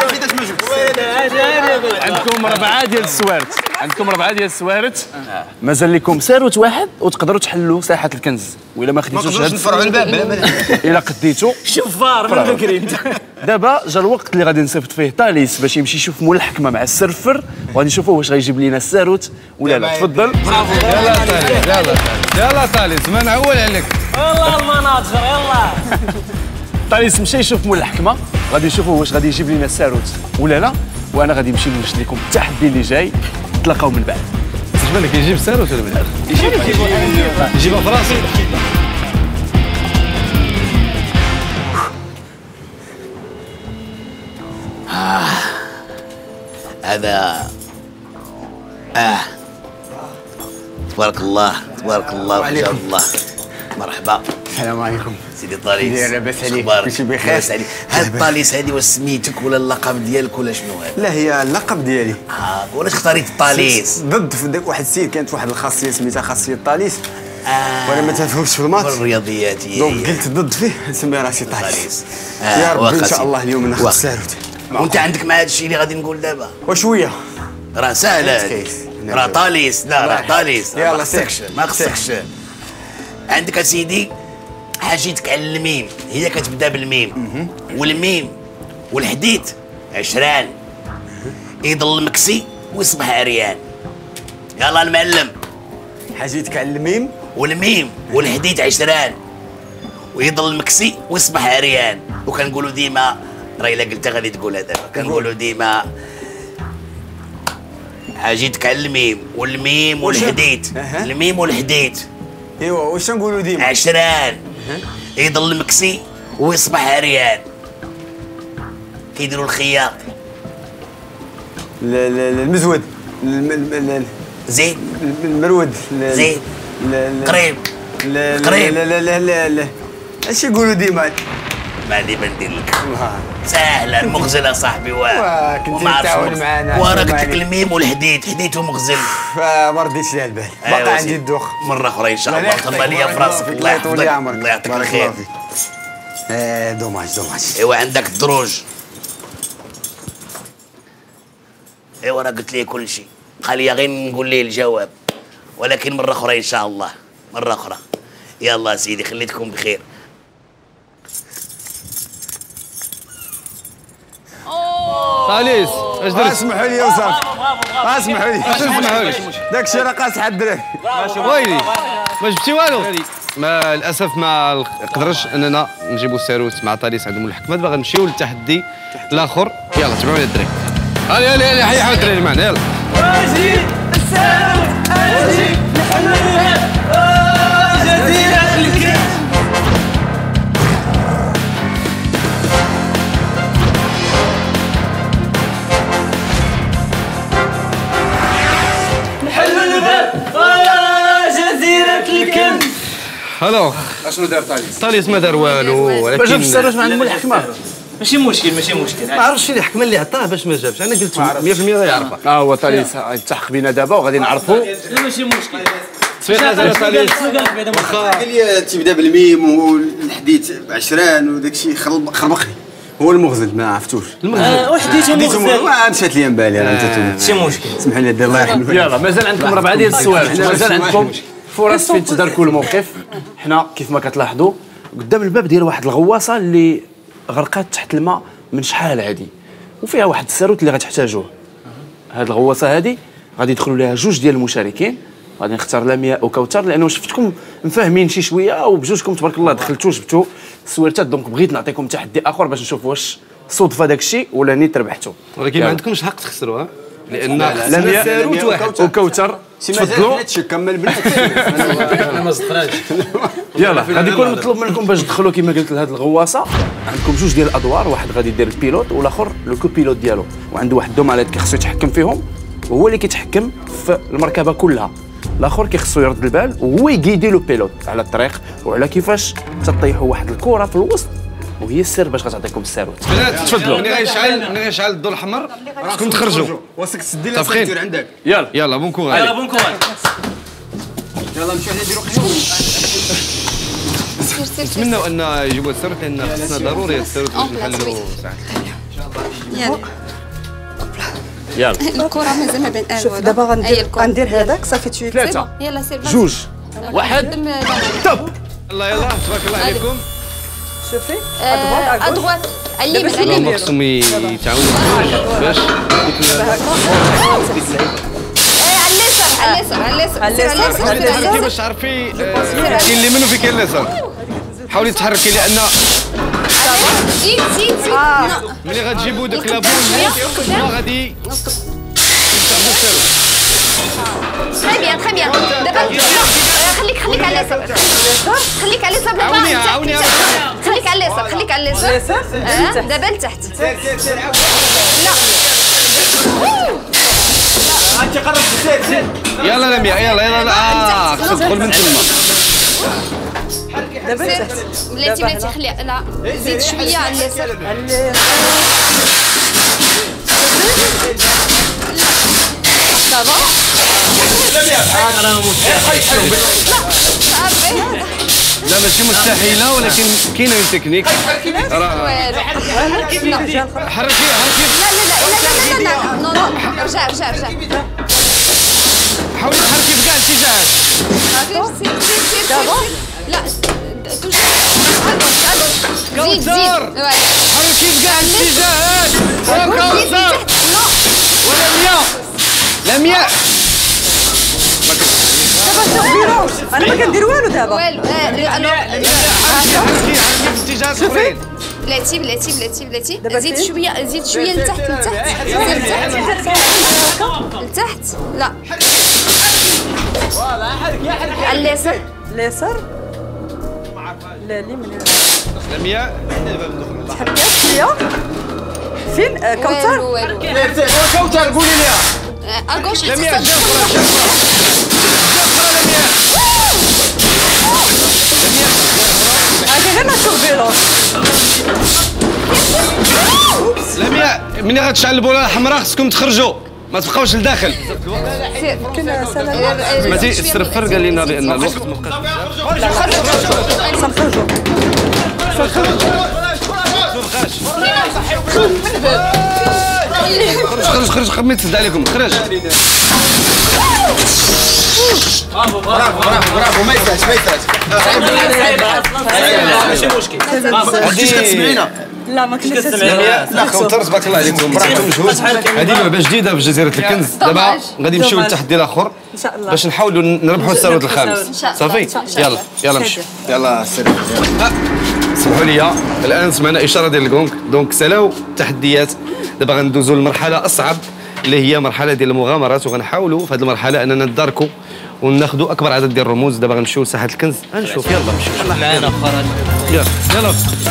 عندكم ربعه ديال السوارت عندكم ربعه ديال السوارت مازال لكم ساروت واحد وتقدروا تحلوا ساحه الكنز والا ما خديتوش هذا نفرعوا الباب الا قديتو شفار من بكري انت دابا جا الوقت اللي غادي نصيفط فيه طاليس باش يمشي يشوف مول الحكمه مع السرفر وغادي نشوفوا واش غيجيب لينا الساروت ولا لا تفضل يلا طاليس يلا يلا طاليس ما نعول عليك والله المناظر يلا طاليس مشى يشوف مول الحكمه غادي نشوفوا واش غادي يجيب لينا الساروت ولا لا وانا غادي نمشي نوجد لكم التحدي اللي جاي نتلاقاو من بعد اش بالك يجيب الساروت ولا لا؟ يجيب يجيبها في راسي. هذا اه تبارك الله تبارك الله ما شاء الله. مرحبا. السلام عليكم سيدي طاليس. لاباس عليك؟ أخبارك؟ كلشي بخير؟ لاباس عليك. هاد الطاليس هادي واش سميتك ولا اللقب ديالك ولا شنو هذا؟ لا هي اللقب ديالي. اه وعلاش اختاريت الطاليس؟ ضد في داك واحد السيد كانت واحد الخاصيه سميتها خاصيه طاليس. آه وانا ما تفهمش في المات. الرياضيات هي دونك قلت ضد فيه نسمي راسي طاليس. آه يا ربي ان واخا شاء الله اليوم ناخذ واخا. الساروت. وانت عندك مع هذا الشيء اللي غادي نقول دابا؟ وشويه راه ساهل هذا. راه طاليس. لا راه طاليس. يلا ما خصكش ما خصكش. عندك اسيدي حاجيتك على الميم، هي كتبدا بالميم والميم والحديد عشران يضل مكسي ويصبح عريان. يلا المعلم. حاجيتك على الميم والميم والحديد عشران ويضل مكسي ويصبح عريان. وكنقولوا ديما راه الا قلتها غادي تقولها دابا. كنقولوا ديما حاجيتك على الميم والميم والحديد. الميم والحديد. ايوا واش نقولوا ديما؟ عشران يضل مكسي ويصبح عريان. كيديروا الخياط. المزود. زيد. المرود. زيد. قريب. قريب. لا لا لا لا لا اش يقولوا ديما؟ ما عندي ما ندير لك. ساهله المغزل صاحبي. واه كنت تعاون معنا. وراه قلت لك الميم والحديد. حديد ومغزل. ما رديتش لها البال. باقي عندي الدوخ. مره اخرى ان شاء الله. تهلا ليا في راسك. الله يحفظك. الله يعطيك الخير. اه دوماج دوماج. ايوا عندك الدروج. ايوا راه قلت ليه كل شيء. قال لي غير نقول ليه الجواب ولكن مره اخرى ان شاء الله. مره اخرى. يلا سيدي خليتكم بخير. طاليس اش درت؟ اسمحوا لي وصافي. اسمحوا لي. اش نسمحوا لك؟ داك الشيء راه قاصح الدراري. ويلي ما جبتي والو. ما للاسف ما قدرش اننا نجيبوا الساروت مع طاليس عندهم الحكمه. دابا غنمشيو للتحدي الاخر. يلا تبعوني الدراري. هالي هالي هالي حيحوا الدراري معنا. يلا اجي الساروت اجي نحملها جزيره الكريم. الوغ اشنو دار طاليس؟ طاليس ما دار والو ولكن ما جابش السراج ما عندهم الحكمه. ماشي مشكل ماشي مشكل. ما عرفتش شنو الحكمه اللي عطاه باش ما جابش. انا قلت مية في المية غيعرفها. اه هو طاليس يلتحق بينا دابا وغادي نعرفوا. لا ماشي مشكل. تصفيق هذا طاليس. قال لي تيبدا بالميم والحديد عشران وداك الشيء خربقني. هو المغزل ما عرفتوش. المغزل وحديته مغزل. ما مشات لي من بالي انا. ماشي مشكل. سمح لي الله يرحمك. يلا مازال عندكم ربعه ديال السؤال. مازال عندكم فرص فين تداركوا الموقف. حنا كيف ما كتلاحظوا قدام الباب ديال واحد الغواصه اللي غرقات تحت الماء من شحال هادي وفيها واحد الساروت اللي غتحتاجوه. هاد الغواصه هادي غادي يدخلوا لها جوج ديال المشاركين. غادي نختار لمياء وكوثر لانه شفتكم مفاهمين شي شويه وبجوجكم تبارك الله دخلتوا جبتوا السويرتات. دونك بغيت نعطيكم تحدي اخر باش نشوف واش صدفه داك الشيء ولا نيت ربحتوا. ولكن ما عندكمش حق تخسروا ها لان لمياء ساروت واحد وكوثر. تفضلوا. كمل البنات. انا ما صدقناش. يلا غادي يكون مطلوب منكم باش تدخلوا كما قلت لهاد الغواصه. عندكم جوج ديال الادوار. واحد غادي يدير البيلوت والاخر لو كو بيلوت ديالو. وعنده واحد الدومالات كيخصو يتحكم فيهم وهو اللي كيتحكم في المركبه كلها. الاخر كيخصو يرد البال وهو يقيدي لو بيلوت على الطريق وعلى كيفاش تطيحوا واحد الكره في الوسط وهي السر باش غتعطيكم الساروت. بنات تفضلوا. ملي غيشعل ملي غيشعل الضوء الاحمر راكم تخرجوا. واسك تسدي لها سيرتور عندك. يلا يلا بون كوراج. يلا بون كوراج. يلا نمشيو حنا نديرو قهوه. نتمنوا ان يجيبوا الساروت لان خصنا ضروري الساروت باش نحلوا ساعه. يلا يلا الكره مازال ما بين شوف دابا غندير غندير هذاك صافي تشوي ثلاثه يلا سير جوج واحد توب. يلا يلا تبارك الله عليكم. شوفي ادغوات اليمين اليمين خصهم يتعاونوا باش على اليسار على اليسار على اليسار على اليسار كيفاش تعرفي كاين اللي منو في كاين اليسار. حاولي تحركي لان زيد زيد زيد ملي غتجيبوا داك لابول ما غادي تستعملوا الساروت. تري بيان تري بيان دابا خليك خليك على اليسار خليك على اليسار دابا عاوني عاوني خليك على اليسار خليك على اليسار اه دابا لتحت سير سير سير عاود لا انت قربت سير سير يلا لميا يلا يلا لا اه خصك تدخل من تما دابا لتحت بلاتي بلاتي خلي لا زيد شويه على اليسار دابا لا ماشي مستحيله ولكن كاينه من تكنيك راه حركي حركي لا لا لا لا لا نو نو رجع رجع رجع حاولي تحركي في كاع الاتجاهات سير سير سير دابا لا زيد زيد حركي في كاع الاتجاهات كوثر ولميا لميا دابا انا ما كندير والو دابا والو حركي حركي في اتجاهات اخرين بلاتي بلاتي بلاتي بلاتي زيد شويه زيد شويه لتحت لتحت زيد لتحت لتحت لا فوالا حركي حركي على اليسار اليسار لا اليمين لميا تحركات شويه فين آه، كوثر والو سير سير كوثر قولي ليها اغوش لميا حتى جفرة جفرة جفرة لميا هادي غير نشوف فيلو لميا ملي غتشعل البوله الحمراء خصكم تخرجوا ما تبقاوش لداخل كنا سلام ماشي السرفر قال لنا بان الوقت مبقاش سنخرجوا خرج خرج خرج خميت تسد عليكم خرج برافو برافو برافو ما يفهمش ما يفهمش ماشي مشكل بديتيش كتسمعينا لا ما كناش لا خوتر تبارك الله عليكم براكم مجهود هذه لعبه جديده في جزيره الكنز دابا غادي نمشيو للتحدي الاخر ان شاء الله باش نحاولوا نربحوا الثروه الخامس صافي يلا يلا نمشي يلا سير سمحوا لي الان سمعنا اشاره ديال الكونغ دونك سالاو التحديات دابا غندوزو للمرحله اصعب اللي هي مرحله ديال المغامرات وغنحاولوا في هذه المرحله اننا نداركوا وناخذوا اكبر عدد ديال الرموز دابا غنمشيو لساحه الكنز غنشوف يلا نمشيو معنا خرج يلا يلا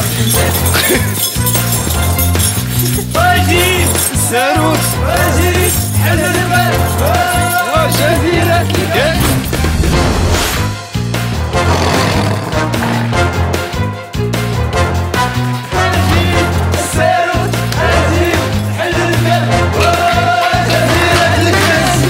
واجي الساروت واجي حل البال وجزيرة الكنز الساروت واجي حل البال وجزيرة الكنز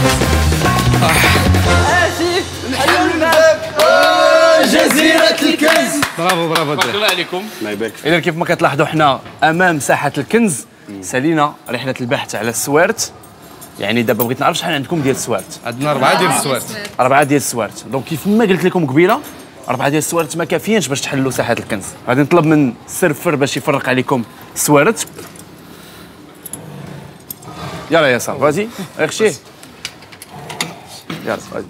آسف حل الباب وجزيرة الكنز برافو برافو بارك الله عليكم الله يبارك فيك. اذا كيف ما كتلاحظوا حنا امام ساحه الكنز سالينا رحله البحث على السوارت يعني دابا بغيت نعرف شحال عندكم ديال السوارت عندنا اربعه ديال السوارت اربعه ديال السوارت دونك كيف ما قلت لكم قبيله اربعه ديال السوارت ما كافيينش باش تحلوا ساحه الكنز غادي نطلب من السرفر باش يفرق عليكم السوارت يلا يا صاحبي غادي اخشيه يلا غادي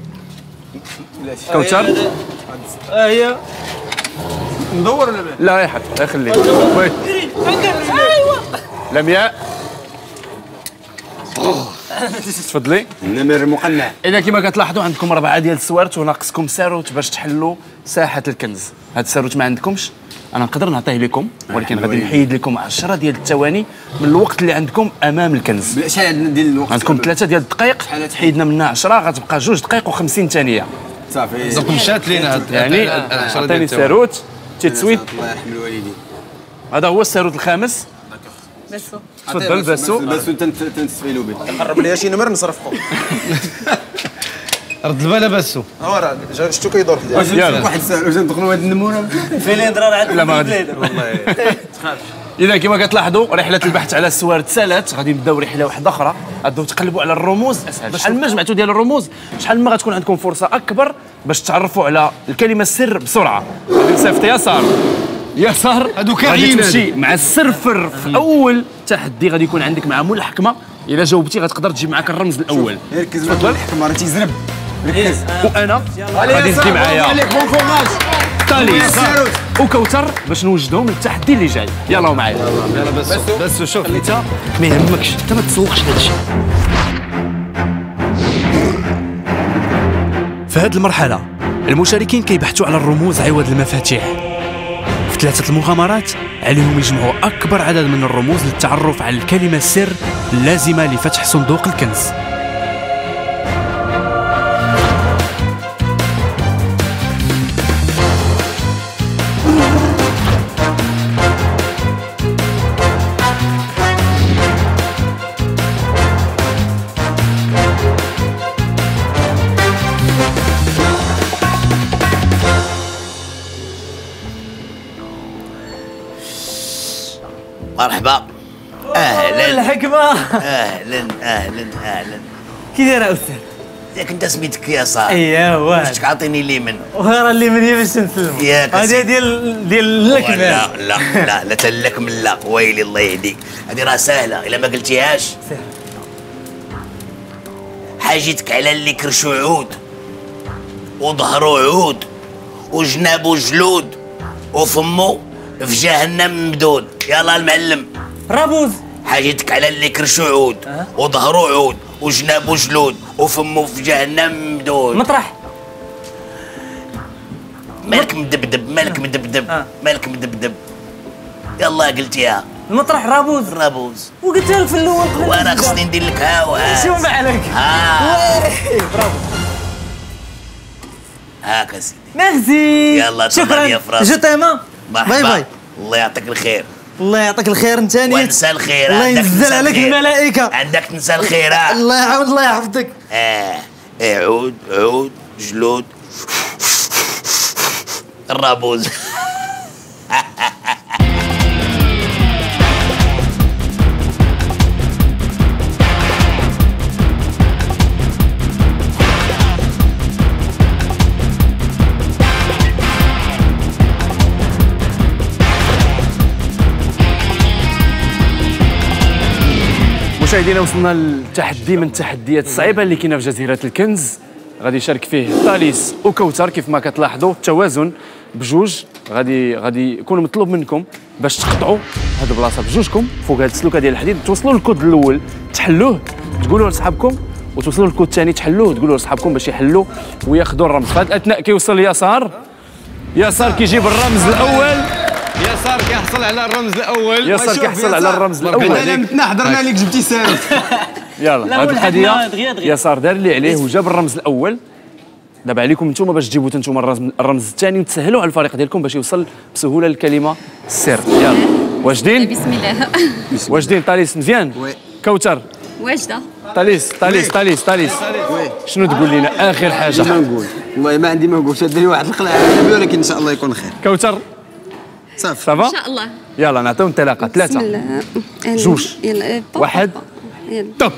كوثر ها هي ندور ولا لا؟ لا يا حبيبي خليه وي لمياء تفضلي النمر مقنع اذا كما كتلاحظوا عندكم اربعه ديال السوارت وناقصكم ساروت باش تحلوا ساحه الكنز هاد الساروت ما عندكمش انا نقدر نعطيه لكم ولكن غادي نحيد لكم عشرة ديال الثواني من الوقت اللي عندكم امام الكنز شحال عندنا ديال الوقت عندكم ثلاثه ديال الدقائق حيدنا منها عشرة غتبقى جوج دقائق وخمسين ثانيه صافي دوك مشات لينا هاد يعني عطيني الساروت تيتسويت الله يرحم الوالدين هذا هو الساروت الخامس بسو تفضل باسو باسو تنستفيلوا به قرب لي شي نمر نصرفكم رد البال باسو هو راه شفتو كيدور يلا واحد الساعه واش ندخلوا هاد النموره فين درار عندنا لا ما غادي والله اذا كما كتلاحظوا رحله البحث على السوارت سالات غادي نبداو رحله واحده اخرى غاديو تقلبوا على الرموز اسهل شحال ما جمعتوا ديال الرموز شحال ما غتكون عندكم فرصه اكبر باش تعرفوا على الكلمه السر بسرعه غادي نصيفط يسار يسار هادو غادي كاينين تمشي مع السرفر في اول تحدي غادي يكون عندك معاه مول الحكمه الا جاوبتي غتقدر تجيب معاك الرمز الاول ركز تفضل الحكم راه تيزرب ركز وانا غادي ندي معايا بون كوراج تاليس وكوثر باش نوجدهم للتحدي اللي جاي يلا معايا يلا باسو باسو شوف انت ما يهمكش انت ما تسوقش هذا الشيء في هذه المرحلة المشاركين كيبحثوا على الرموز عوض المفاتيح. في ثلاثة المغامرات عليهم يجمعوا أكبر عدد من الرموز للتعرف على الكلمة السر اللازمة لفتح صندوق الكنز. مرحبا. اهلا الحكمه. اهلا اهلا اهلا. كي داير استاذ؟ ياك انت سميتك يسار. ايوا باش عطيني ليمن. وراه الليمن هي باش نسلمو. هذه ديال ديال اللكمه. لا لا لا لا تلكم لا ويلي الله يهديك. هذه راه سهله الا ما قلتيهاش. سهله. حاجتك على اللي كرشو عود وظهرو عود وجنابو جلود وفمو في جهنم ممدود. يلا المعلم. رابوز. حاجتك على اللي كرشو عود أه؟ وظهرو عود وجنابو جلود وفمو في جهنم ممدود. مطرح. مالك مدبدب مالك مدبدب أه؟ مالك مدبدب. يلا قلتيها. المطرح رابوز. رابوز. وقلتها لك في الاول. وانا خصني ندير لك ها وها. شو معلك؟ ها. برافو. هاك سيدي. ميرسي. يلا تفضل يا فراس. جو تيما. باي باي. الله يعطيك الخير. الله يعطيك الخير انت ثاني. وانسى الخير. الله ينزل عليك الملائكة. عندك تنسى الخير. الله يعاود الله يحفظك. اه عود عود جلود الرابوز. مشاهدينا وصلنا للتحدي من التحديات الصعيبه اللي كاينه في جزيره الكنز. غادي يشارك فيه طاليس وكوثر. كيف ما كتلاحظوا التوازن بجوج. غادي غادي يكون مطلوب منكم باش تقطعوا هذه البلاصه بجوجكم فوق هذه السلوكه ديال الحديد. توصلوا للكود الاول تحلوه تقولوا لصحابكم وتوصلوا للكود الثاني تحلوه تقولوا لصحابكم باش يحلوا وياخذوا الرمز. في هذا الاثناء كيوصل يسار. يسار كيجيب الرمز الاول. يسار كيحصل على الرمز الاول. يسار كيحصل على الرمز الاول. انا متنا حضرنا عليك جبتي سالم. يلا هذه القضيه يسار دار اللي عليه وجاب الرمز الاول. دابا عليكم نتوما باش تجيبوا انتوما الرمز الثاني وتسهلوا على الفريق ديالكم باش يوصل بسهوله للكلمه السر. يلا واجدين؟ بسم الله. واجدين؟ طاليس مزيان؟ كوثر واجده. طاليس طاليس طاليس طاليس شنو تقول لنا اخر حاجه؟ ما نقول والله ما عندي ما نقول. شاد لي واحد القلعه ولكن ان شاء الله يكون خير. كوثر صافي صافا؟ ان شاء الله. يلا نعطيو انطلاقه. ثلاثه جوج يلا واحد يلا توب.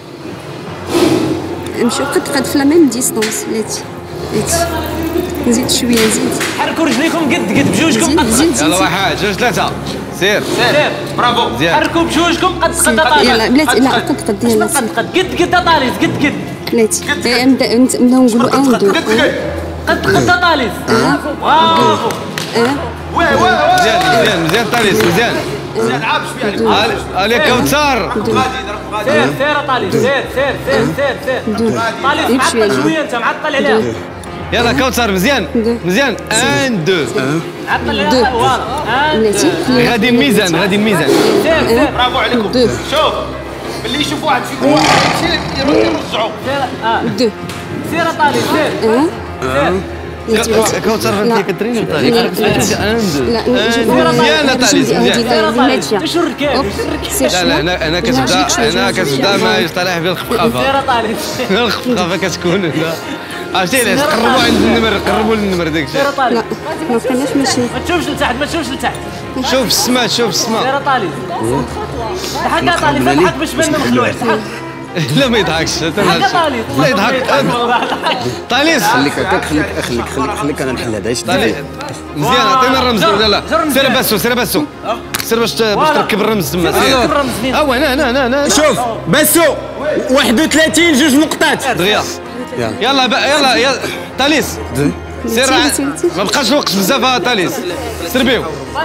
نمشيو قد قد في لا ميم ديستونس. بلاتي بلاتي نزيد شويه نزيد. حركوا رجليكم قد قد بجوجكم قد قد. يلا واحد جوج ثلاثه. سير سير برافو. حركوا بجوجكم قد قد طاليس. يلا بلاتي لا قد قد يلا قد قد قد قد طاليس قد قد. بلاتي نبدا نبداو نقولوا ان دو. قد قد طاليس. برافو. مزيان مزيان مزيان طاليس مزيان. زيد عاب شويه عليك. عليك كوثر. سير سير طاليس سير سير سير سير سير. طاليس معطل شويه انت معطل عليها. يلا كوثر مزيان مزيان. ان دو. معطل عليها فوالا. غادي الميزان غادي الميزان. سير سير برافو عليكم. شوف ملي يشوف واحد فيكم واحد يمشي يرجعوا. سير دو. سير طاليس سير. سير كوثر فهمتي كتريني طاليس. لا مزيان طاليس مزيان. شو الركاب؟ لا لا انا انا كتبدا انا كتبدا ما يصطلح بالخفخافه. سير طاليس. الخفخافه كتكون هنا. عرفتي علاش قربوا عند النمر قربوا للنمر داك الشيء. سير طاليس. ما بقيناش ماشي. ما تشوفش لتحت ما تشوفش لتحت. شوف السماء شوف السماء. سير طاليس. ضحك يا طاليس ضحك باش بان مخلوع. ضحك. لا ما يضحكش ضحك يا طاليس. لا يضحك طاليس. خليك هكاك خليك خليك خليك خليك انا نحل هذا. ايش مزيان عطينا الرمز. لا لا سير باسو سير باسو سير باش باش تركب الرمز تما. سير ها هو هنا هنا هنا هنا. شوف باسو واحد وثلاثين جوج نقطات دغيا. يلا يلا يلا طاليس سير. ما بقاش الوقت بزاف. طاليس سربيو.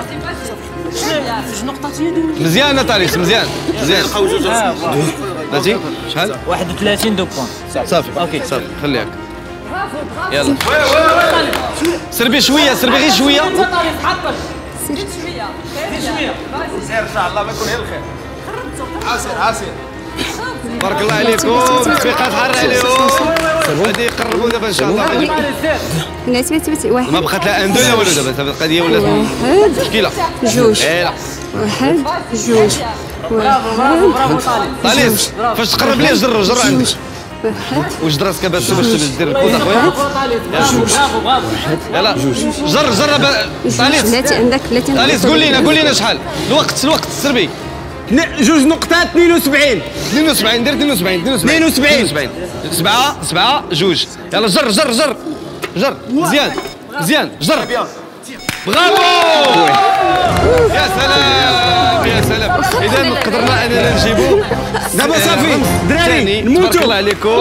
جوج نقطات يدو. مزيان طاليس مزيان مزيان. ثلاثين شحال؟ واحد وثلاثين دو بوان. صافي اوكي صافي خليك. يلا سربي شويه سربي غير شويه زيد شويه زيد شويه سير ان شاء الله ما يكون هي الخير عاسر عاسر بارك الله عليكم تفيقات حاره عليهم غادي يقربوا دابا ان شاء الله لا تبت تبت واحد ما بقات لا ان دو لا والو دابا القضيه ولات مشكله جوج ايه واحد جوج واحد طاليس فاش تقرب ليه جرو جرو عندك وجد راسك باش باش دير الكود اخويا يلا جر جر طاليس بلاتي عندك بلاتي طاليس قول لنا قول لنا شحال الوقت الوقت سربي جوج نقطات اثنين وسبعين اثنين وسبعين دير اثنين وسبعين اثنين وسبعين سبعة سبعة جوج يلا جر جر جر جر مزيان مزيان جر برافو يا سلام يا سلام اذا قدرنا اننا نجيبو دابا صافي دراري نموتوا تبارك الله عليكم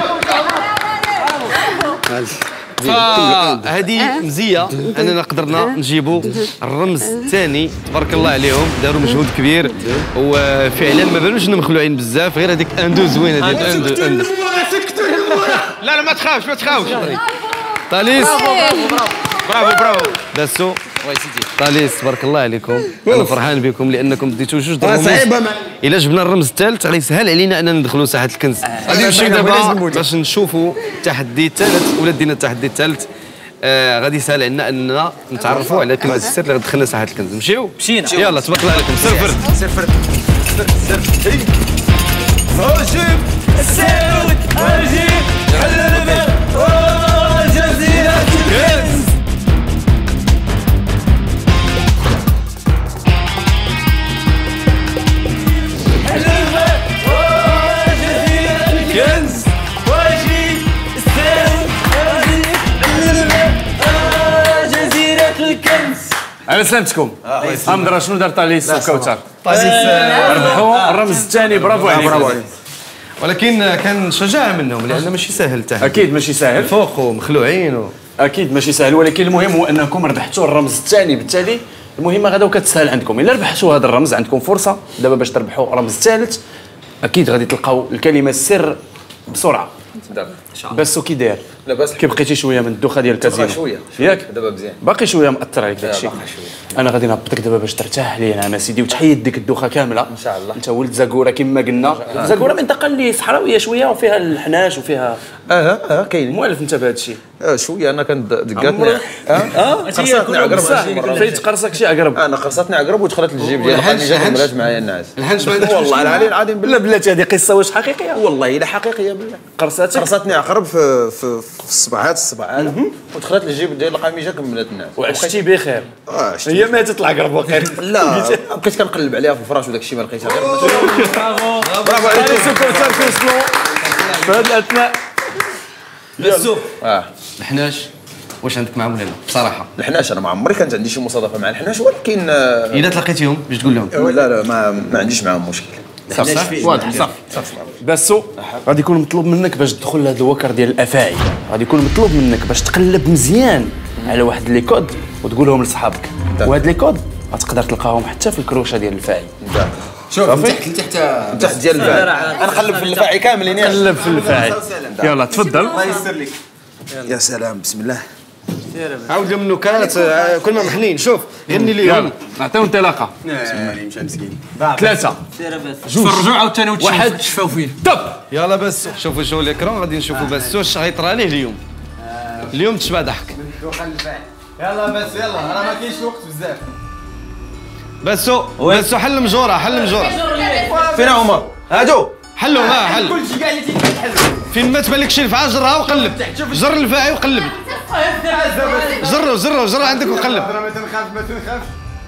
فهذه مزيه اننا قدرنا نجيبوا الرمز الثاني تبارك الله عليهم داروا مجهود كبير وفعلا ما بانوش انهم مخلوعين بزاف غير هذيك ان دو زوينه ديال ان دو ان دو لا لا ما تخافش ما تخافش طاليس برافو برافو باسو طاليس تبارك الله عليكم انا فرحان بكم لانكم ديتوا جوج الرموز الا جبنا الرمز الثالث غادي يسهل علينا اننا ندخلوا ساحه الكنز غادي نمشيو دابا باش نشوفوا التحدي الثالث ولا دينا التحدي الثالث آه غادي يسهل علينا اننا نتعرفوا على كنز السر اللي دخلنا ساحه الكنز نمشيو مشينا يلا تبارك الله عليكم سير فرد سير فرد سير فرد هاشم السعود هاشم حلبة وجزيرة الكنز كنز واجي السعود جزيرة الكنز على سلامتكم امدرا شنو دار طاليس وكوثر ربحوا الرمز الثاني برافو عليكم ولكن كان شجاعه منهم لان ماشي سهل التحدي اكيد ماشي سهل فوق ومخلوعين و... اكيد ماشي سهل ولكن المهم هو انكم ربحتوا الرمز الثاني بالتالي المهمه غدا وكتسهل عندكم الا ربحتوا هذا الرمز عندكم فرصه دابا باش تربحوا الرمز الثالث اكيد غادي تلقاو الكلمه السر بسرعه دابا بس كي داير لاباس كي بقيتي شويه من الدوخه ديال الكازينو شويه ياك دابا مزيان باقي شويه مأثر عليك داكشي انا غادي نهبطك دابا باش ترتاح لي انا سيدي وتحيد ديك الدوخه كامله ان شاء الله انت ولد زاكوره كما قلنا زاكوره منطقه اللي صحراويه شويه وفيها الحناش وفيها اه اه كاين موالف انت بهذا الشيء اه شويه انا كندقاتني اه قرصاتني عقرب فايت قرصك شي عقرب انا قرصاتني عقرب ودخلت للجيب ديال الحنش ملات معايا الناس الحنش والله العلي العظيم لا بلاتي هذه قصه واش حقيقيه والله الا حقيقيه بالله قرصاتك قرصاتني عقرب في في في الصباحات الصباحات ودخلت للجيب ديال القميجه كملات الناس وعشتي بخير اه هي ماتت العقرب واقيلا لا بقيت كنقلب عليها في الفراش وداك الشيء ما لقيتها غير برافو برافو عليكم كوثر كوسلو في هذه الاثناء بسو اه الحناش واش عندك معهم ولا لا بصراحه الحناش انا ما عمري كانت عندي شي مصادفه مع الحناش ولكن الا تلاقيتيهم باش تقول لهم لا لا ما ما عنديش معاهم مشكل صافي واضح صافي باسو غادي يكون مطلوب منك باش تدخل لهذا الوكر ديال الافاعي غادي يكون مطلوب منك باش تقلب مزيان على واحد لي كود وتقولهم لصحابك وهاد لي كود غتقدر تلقاهم حتى في الكروشه ديال الفاعي شوف من تحت لتحت تحت ديال الفاعي غنقلب في الفاعي كامل يعني قلب في الفاعي يلا تفضل الله يسر لك يا سلام بسم الله عاود لهم النكات كل ما محنين شوف غني ليهم يلا نعطيو انطلاقه مشى مسكين ثلاثه جوج فرجوا عاوتاني واحد شفاو فيه توب يلا بس شوفوا شوفوا الاكران غادي نشوفوا بس واش غيطرى ليه اليوم اليوم تشبع ضحك يلا بس يلا راه ما كاينش الوقت بزاف بسو بسو حل مجوره حل مجوره فين هما هادو حلوا ما حل كلشي كاع اللي تيتحل فين ما تبان لك شي الفعال جرها وقلب جر الفاعي وقلب جروا جروا جروا عندك وقلب راه ما تنخاف ما تنخاف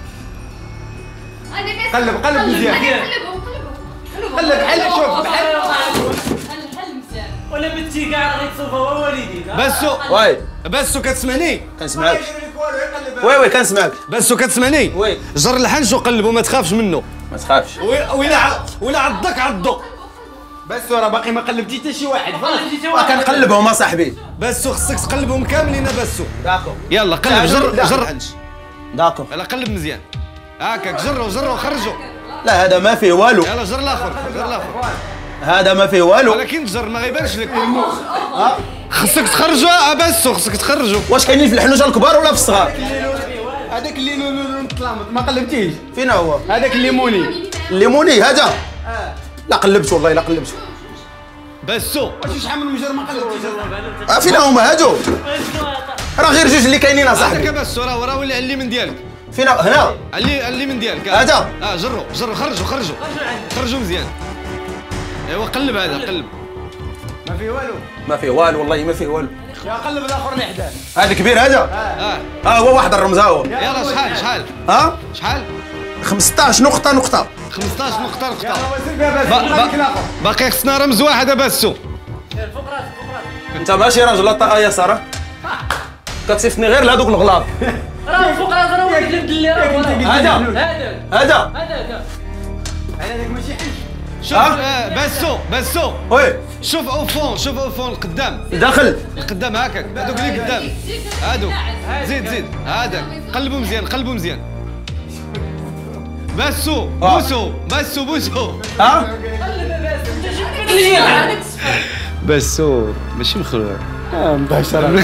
قلب قلب مزيان قلب بحال شوف بحال ولا بنتي كاع غيتصوفوا هو والديك بسو واي بسو كتسمعني كنسمعك وي وي كنسمعك بسو كتسمعني وي جر الحنش وقلب وما تخافش منه ما تخافش ولا ولا عضك عضو بس راه باقي ما قلبتي حتى شي واحد كنقلبهم اصاحبي بسو خصك تقلبهم كاملين بسو داكو يلا قلب جر جر داكو يلا قلب مزيان هاكاك جروا جروا خرجوا لا هذا ما فيه والو يلا جر الاخر جر الاخر هذا ما فيه والو. ولكن الجر ما غيبانش لك. خصك تخرجوا باسو، خصك تخرجوا. واش كاينين في الحنوجه الكبار ولا في الصغار؟ هذاك اللي ما قلبتيش. فين هو؟ هذاك الليموني. الليموني هذا؟ لا قلبت والله لا قلبت. باسو واش شحال من مجر ما قلبتيش؟ اه فين هما هادو؟ راه غير جوج اللي كاينين اصاحبي. هذاك باسو راه راه ولي على اليمين ديالك. فين هنا؟ علي على اليمين ديالك. هذا؟ اه جرو جرو خرجوا خرجوا خرجوا مزيان. ايوا قلب هذا قلب. ما فيه والو. ما فيه والو والله ما فيه والو. يا قلب الاخر اللي حداه. هذا كبير هذا؟ اه اه هو واحد الرمز ها هو. يلا شحال شحال؟ ها؟ شحال؟ خمسطاش نقطة نقطة. خمسطاش نقطة نقطة. باقي خصنا رمز واحد باسو. انت ماشي راجل لا يسار كتصيفني غير لهذوك الغلاط. راه فوق راه راه واحد اللي راه هذا هذا هذاك ماشي حل. شوف آه باسو باسو وي شوف او فون شوف او فون القدام داخل القدام هكاك هذوك اللي قدام هذوك زيد زيد هذاك قلبوا مزيان قلبوا مزيان باسو بوسو باسو بوسو ها باسو ماشي مخلوع مباشرة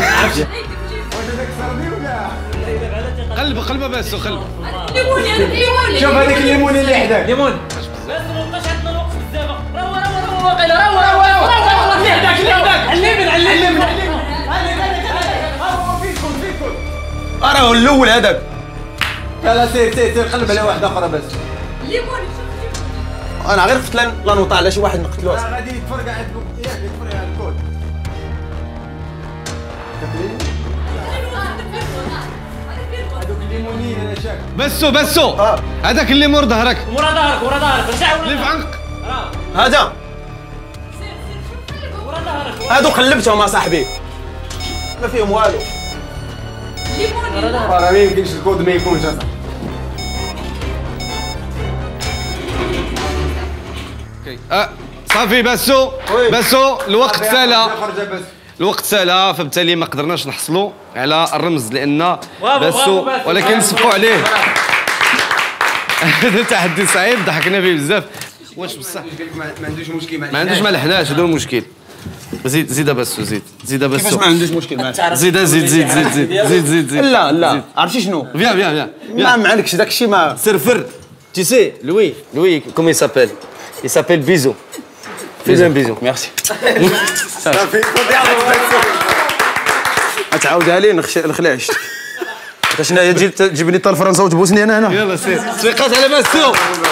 قلب قلب باسو قلب ليموني هذاك ليموني شوف هذاك الليموني اللي حداك ليمون بس ما بقاش عندنا الوقت بزاف راه راه راه واقيلا راه راه راه اللي حداك اللي حداك علمنا علمنا راه الاول هذاك. لا لا سير سير سير قلب على واحدة أخرى بس. ليموني انا غير خفت لا نوطع على شي واحد نقتلوه. غادي يتفرقع عندكم ياك يتفرقع على الكود. هذوك الليمونيين انا شاك. باسو باسو هذاك اللي مور ظهرك ورا ظهرك ورا ظهرك رجع اللي في عنق هذا هادو قلبتهم اصاحبي ما فيهم والو. ليموني راه ما يمكنش الكود ما يكونش اصاحبي. أه صافي باسو باسو الوقت سالا خرج بس. الوقت سالا فبالتالي ما قدرناش نحصلوا على الرمز لان باسو ولكن نصفوا عليه. هذا تحدي صعيب ضحكنا فيه بزاف. واش بصح ما عندوش مشكل ما عندوش ما لحناش هذا المشكل. زيد زيد باسو زيد زيد باسو كيفاش ما عندوش مشكل معاه؟ زيد زيد زيد زيد زيد زيد زيد زيد لا لا عرفتي شنو؟ فيان فيان فيان ما معلكش داك الشيء ما سرفر tu sais Louis Louis comment il s'appelle il s'appelle Bisou fais un bisou merci صافي تعاودها لي نخلع شتك. شنو هي تجي تجيب لي طال فرنسا وتبوسني انا هنا. يلا سير سويقات على باسو.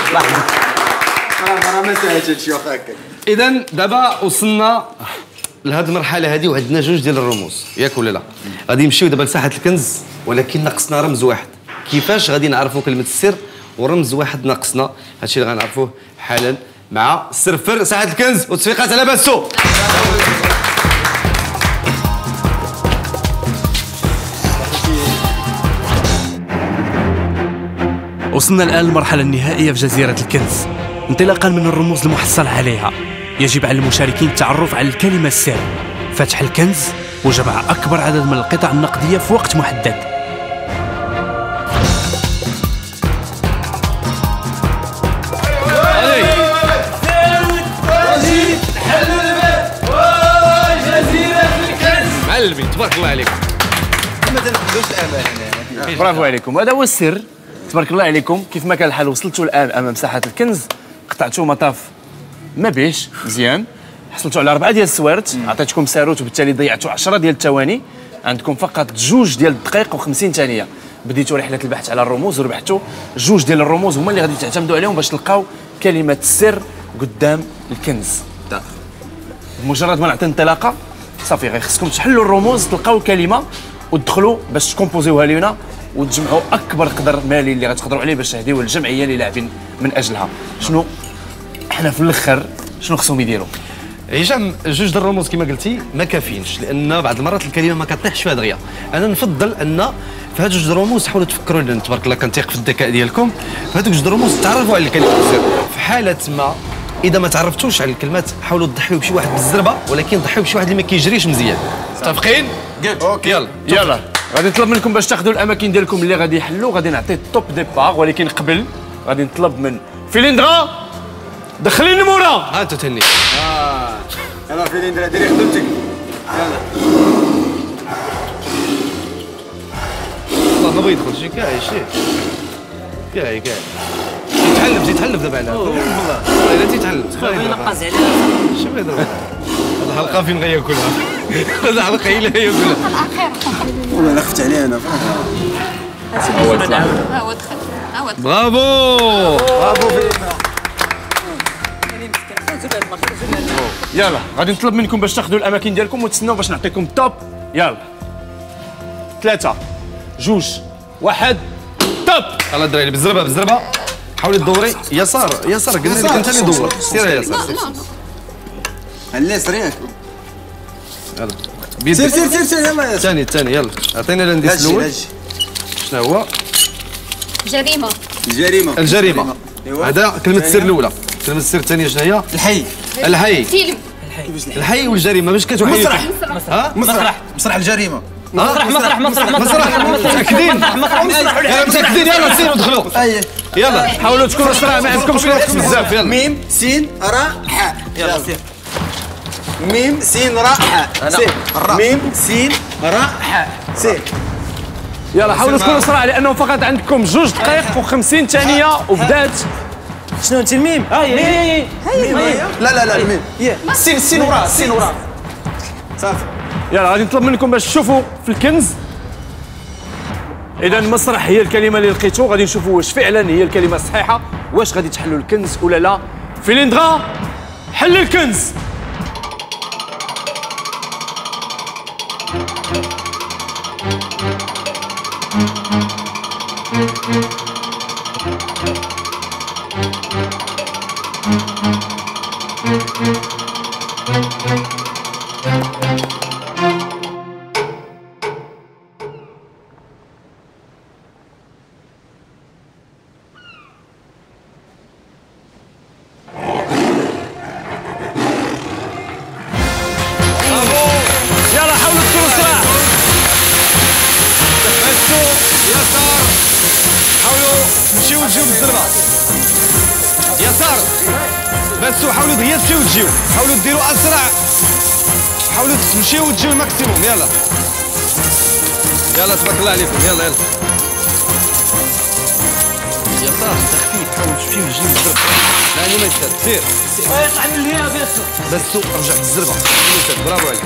راه ما ساهلش هادشي واخا هكا. اذا دابا وصلنا لهذه المرحله هذه وعندنا جوج ديال الرموز ياك ولا لا؟ غادي نمشيو دابا لساحه الكنز ولكن ناقصنا رمز واحد. كيفاش غادي نعرفوا كلمه السر ورمز واحد ناقصنا؟ هادشي اللي غنعرفوه حالا مع السرفر ساحه الكنز وتصفيقات على باسو. وصلنا الآن للمرحلة النهائية في جزيرة الكنز. انطلاقا من الرموز المحصل عليها يجب على المشاركين التعرف على الكلمة السر، فتح الكنز وجمع أكبر عدد من القطع النقدية في وقت محدد. معلمي تبارك الله عليك. ما تنقدوش الامانه. برافو عليكم، هذا هو السر. تبارك الله عليكم. كيف ما كان الحال وصلتوا الان امام ساحه الكنز، قطعتوا مطاف ما بيش مزيان، حصلتوا على اربعه ديال السوارت، عطيتكم ساروت وبالتالي ضيعتوا عشرة ديال الثواني. عندكم فقط جوج ديال الدقائق وخمسين ثانيه. بديتوا رحله البحث على الرموز وربحتوا جوج ديال الرموز هما اللي غادي تعتمدوا عليهم باش تلقاو كلمه السر قدام الكنز. بمجرد ما نعطي انطلاقه صافي غير خصكم تحلوا الرموز، تلقاو كلمه وتدخلوا باش تكومبوزيوها لينا وتجمعوا اكبر قدر مالي اللي غتقدروا عليه باش تهديو الجمعيه اللي لاعبين من اجلها. شنو حنا في الاخر شنو خصهم يديروا؟ هشام جوج د الرموز كما قلتي ما كافيينش، لان بعض المرات الكلمه ما كطيحش فيها دغيا. انا نفضل ان في هاد جوج الرموز تحاولوا تفكروا، لان تبارك الله كنثيق في الذكاء ديالكم، في هادوك جوج الرموز تعرفوا على الكلمه السر. في حاله ما اذا ما تعرفتوش على الكلمات حاولوا تضحيوا بشي واحد بالزربه، ولكن ضحيوا بشي واحد اللي ما كيجريش مزيان. متفقين؟ اوكي يلا يلا غادي نطلب منكم باش تاخذوا الاماكن ديالكم اللي غادي يحلوا. غادي نعطي التوب ديبار، ولكن قبل غادي نطلب من فيليندرا دخلي المورا. ها انت تهني. اه يلا فين ندير ديري خدمتك يلا والله ما بغى يدخل شي كاع شي كاع كاع يتحلف يتحلف دابا على والله والله الا تيتحلف نقص عليها شنو يضرب هذه الحلقه فين غياكلها هذه الحلقه هي اللي غياكلها والله انا خفت عليه انا ها هو دخل ها هو دخل برافو برافو فينا يلا غادي نطلب منكم باش تاخذوا الاماكن ديالكم وتسناو باش نعطيكم التوب. يلا ثلاثة جوج واحد توب. يلا الدراري بالزربه بالزربه حاولي تدوري يسار يسار قلنا لك انت اللي دور سير يسار اليسار ياك يلا سير سير سير سير يلا الثاني الثاني يلا عطينا الانديس الاول شنو هو؟ جريمه الجريمه الجريمه هذا كلمه السر الاولى كلمه السر الثانيه شنو هي؟ الحي الحي فيلم الحي والجريمه باش كتوحيد مسرح ها مسرح مسرح الجريمه مسرح مسرح مسرح مسرح متاكدين يلا متاكدين يلا سيروا دخلوا يلا حاولوا تكونوا سرعة ما عندكمش وقت بزاف. يلا ميم سين راء حاء يلا سير ميم سين راء حاء سير ميم سين راء حاء سير يلا حاولوا تكونوا سرعة لانه فقط عندكم جوج دقائق وخمسين ثانية وبدات. شنو انت الميم؟ ها هي هي لا لا لا الميم سين سين وراء سين وراء صافي يلا غادي نطلب منكم باش تشوفوا في الكنز. اذا مسرح هي الكلمه اللي لقيتو غادي نشوفوا واش فعلا هي الكلمه الصحيحه واش غادي تحلوا الكنز ولا لا. فيليندرا حل الكنز. يلا حاولوا تكونوا سرعة. بسوا يسار حاولوا تمشيو وتجيو بالزربه يسار بسوا حاولوا هي تمشيو وتجيو حاولوا ديروا اسرع حاولوا تمشيو وتجيو الماكسيموم يلا يلا تبارك الله عليكم يلا يلا يسار تخفيف حاول تمشي وتجي بالزربه لا ما يستاهل سير يطلع من هنا بس بسوا رجع بالزربه برافو عليك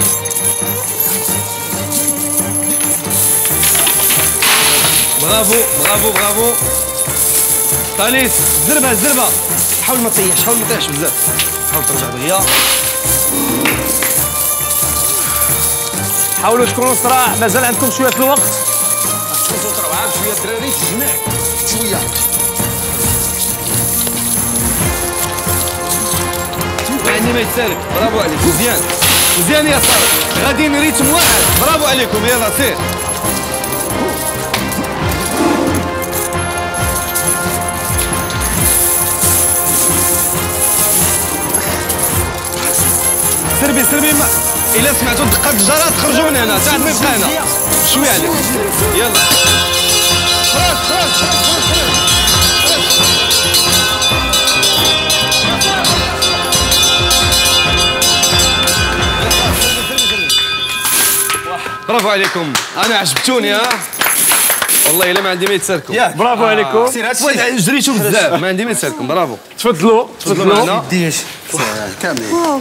برافو برافو برافو طاليس زربه زربه حاول ما تطيحش حاول ما تطيحش بزاف حاول ترجع دغيا حاولوا تكونوا سرعة مازال عندكم شوية الوقت. تكونسونطراو عاد شويه الدراري تجمع شويه يعني ما يتسالك برافو عليك مزيان مزيان يا صاحبي غاديين ريتم واحد برافو عليكم يلا سير سربي سربي ما الا سمعتوا دقات الجرس خرجوا من هنا تعال ما يبقى هنا شويه عليك يلا خلاص خلاص خلاص برافو عليكم انا عجبتوني ها والله الا ما عندي ما يتسالكم برافو عليكم. جريتوا بزاف ما عندي ما يتسالكم برافو تفضلوا تفضلوا معنا ديش كاملين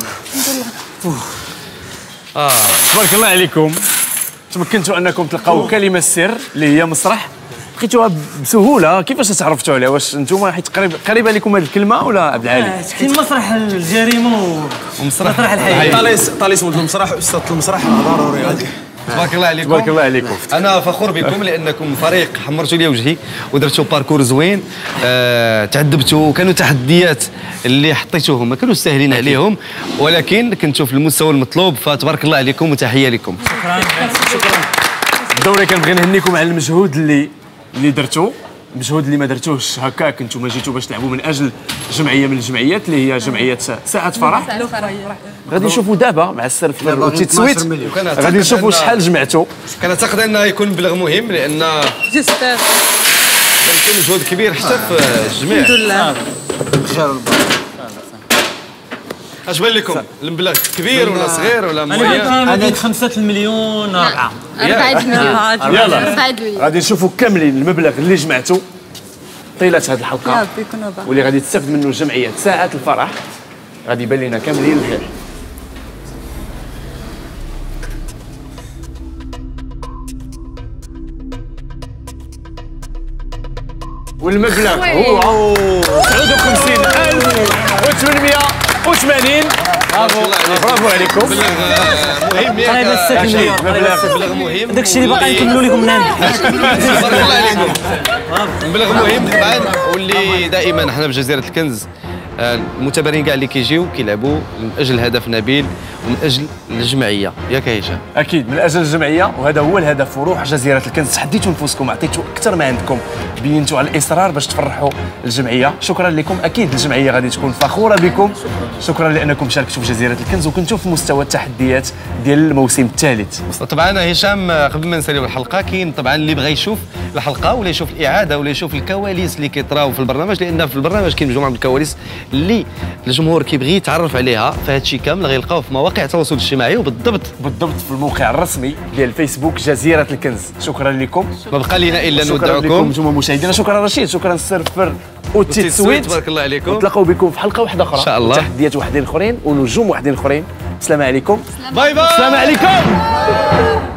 اه تبارك الله عليكم. تمكنتوا انكم تلقاو كلمه السر اللي هي مسرح لقيتوها بسهوله. كيفاش تعرفتوا عليها؟ واش انتم حيت قريب قريبه لكم هذه الكلمه ولا عبد العالي؟ كاين مسرح الجريمه ومسرح الحي طاليس طاليس ولد المسرح استاذ المسرح ضروري غادي تبارك الله عليكم تبارك الله عليكم. انا فخور بكم لانكم فريق حمرتوا لي وجهي ودرتوا باركور زوين آه، تعذبتوا وكانوا تحديات اللي حطيتوهم ما كانوش ساهلين عليهم ولكن كنتوا في المستوى المطلوب فتبارك الله عليكم وتحيه لكم. الدوري كنبغي نهنيكم على المجهود اللي اللي درتو المجهود اللي ما درتوش هكاك. انتم جيتوا باش تلعبوا من اجل جمعيه من الجمعيات اللي هي جمعيه ساعة فرح. غادي نشوفوا دابا مع السلف والتسويت غادي نشوفوا شحال جمعتوا. كنعتقد انه يكون مبلغ مهم لان جيستير كان مجهود كبير حتى في الجميع. الحمد لله بخير اش بان لكم المبلغ كبير ولا صغير ولا انا مويان؟ ما بين خمسة المليون أربعة أربعة المليون يلا أربعة المليون غادي نشوفوا كاملين المبلغ اللي جمعتو طيله هذه الحلقه واللي غادي تستافد منه الجمعيه ساعات الفرح غادي يبان لنا كاملين الخير. والمبلغ هو تسعة وخمسين ألف وثمانمائة وثمانين. برافو برافو عليكم. مبلغ مهم قريبة ستة مليون مبلغ مهم داكشي اللي باقي نكملوا لكم من هنا. تبارك الله عليكم. مبلغ مهم طبعا واللي دائما حنا في جزيره الكنز المتابعين كاع اللي كيجيو كيلعبوا من اجل هدف نبيل ومن اجل الجمعيه ياك هشام. اكيد من اجل الجمعيه وهذا هو الهدف وروح جزيره الكنز. تحديتوا نفوسكم عطيتوا اكثر ما عندكم بينتوا على الاصرار باش تفرحوا الجمعيه. شكرا لكم اكيد الجمعيه غادي تكون فخوره بكم. شكرا لانكم شاركتوا في جزيره الكنز وكنتوا في مستوى التحديات ديال الموسم الثالث. طبعا هشام قبل ما نساليو الحلقه كاين طبعا اللي بغى يشوف الحلقه ولا يشوف الاعاده ولا يشوف الكواليس اللي كيطراو في البرنامج لان في البرنامج كاين مجموعه من الكواليس اللي الجمهور كيبغي يتعرف عليها فهاد الشيء كامل غيلقاوه في مواقع التواصل الاجتماعي وبالضبط بالضبط في الموقع الرسمي ديال الفيسبوك جزيره الكنز. شكرا لكم. ما بقى لنا الا نودعكم. شكرا لكم نتوما مشاهدينا. شكرا رشيد. شكرا سرفر وتيتسويت. تبارك الله عليكم. نتلاقاو بكم في حلقه واحده اخرى ان شاء الله. تحديات وحدين اخرين ونجوم وحدين اخرين. السلام عليكم. باي باي. السلام عليكم.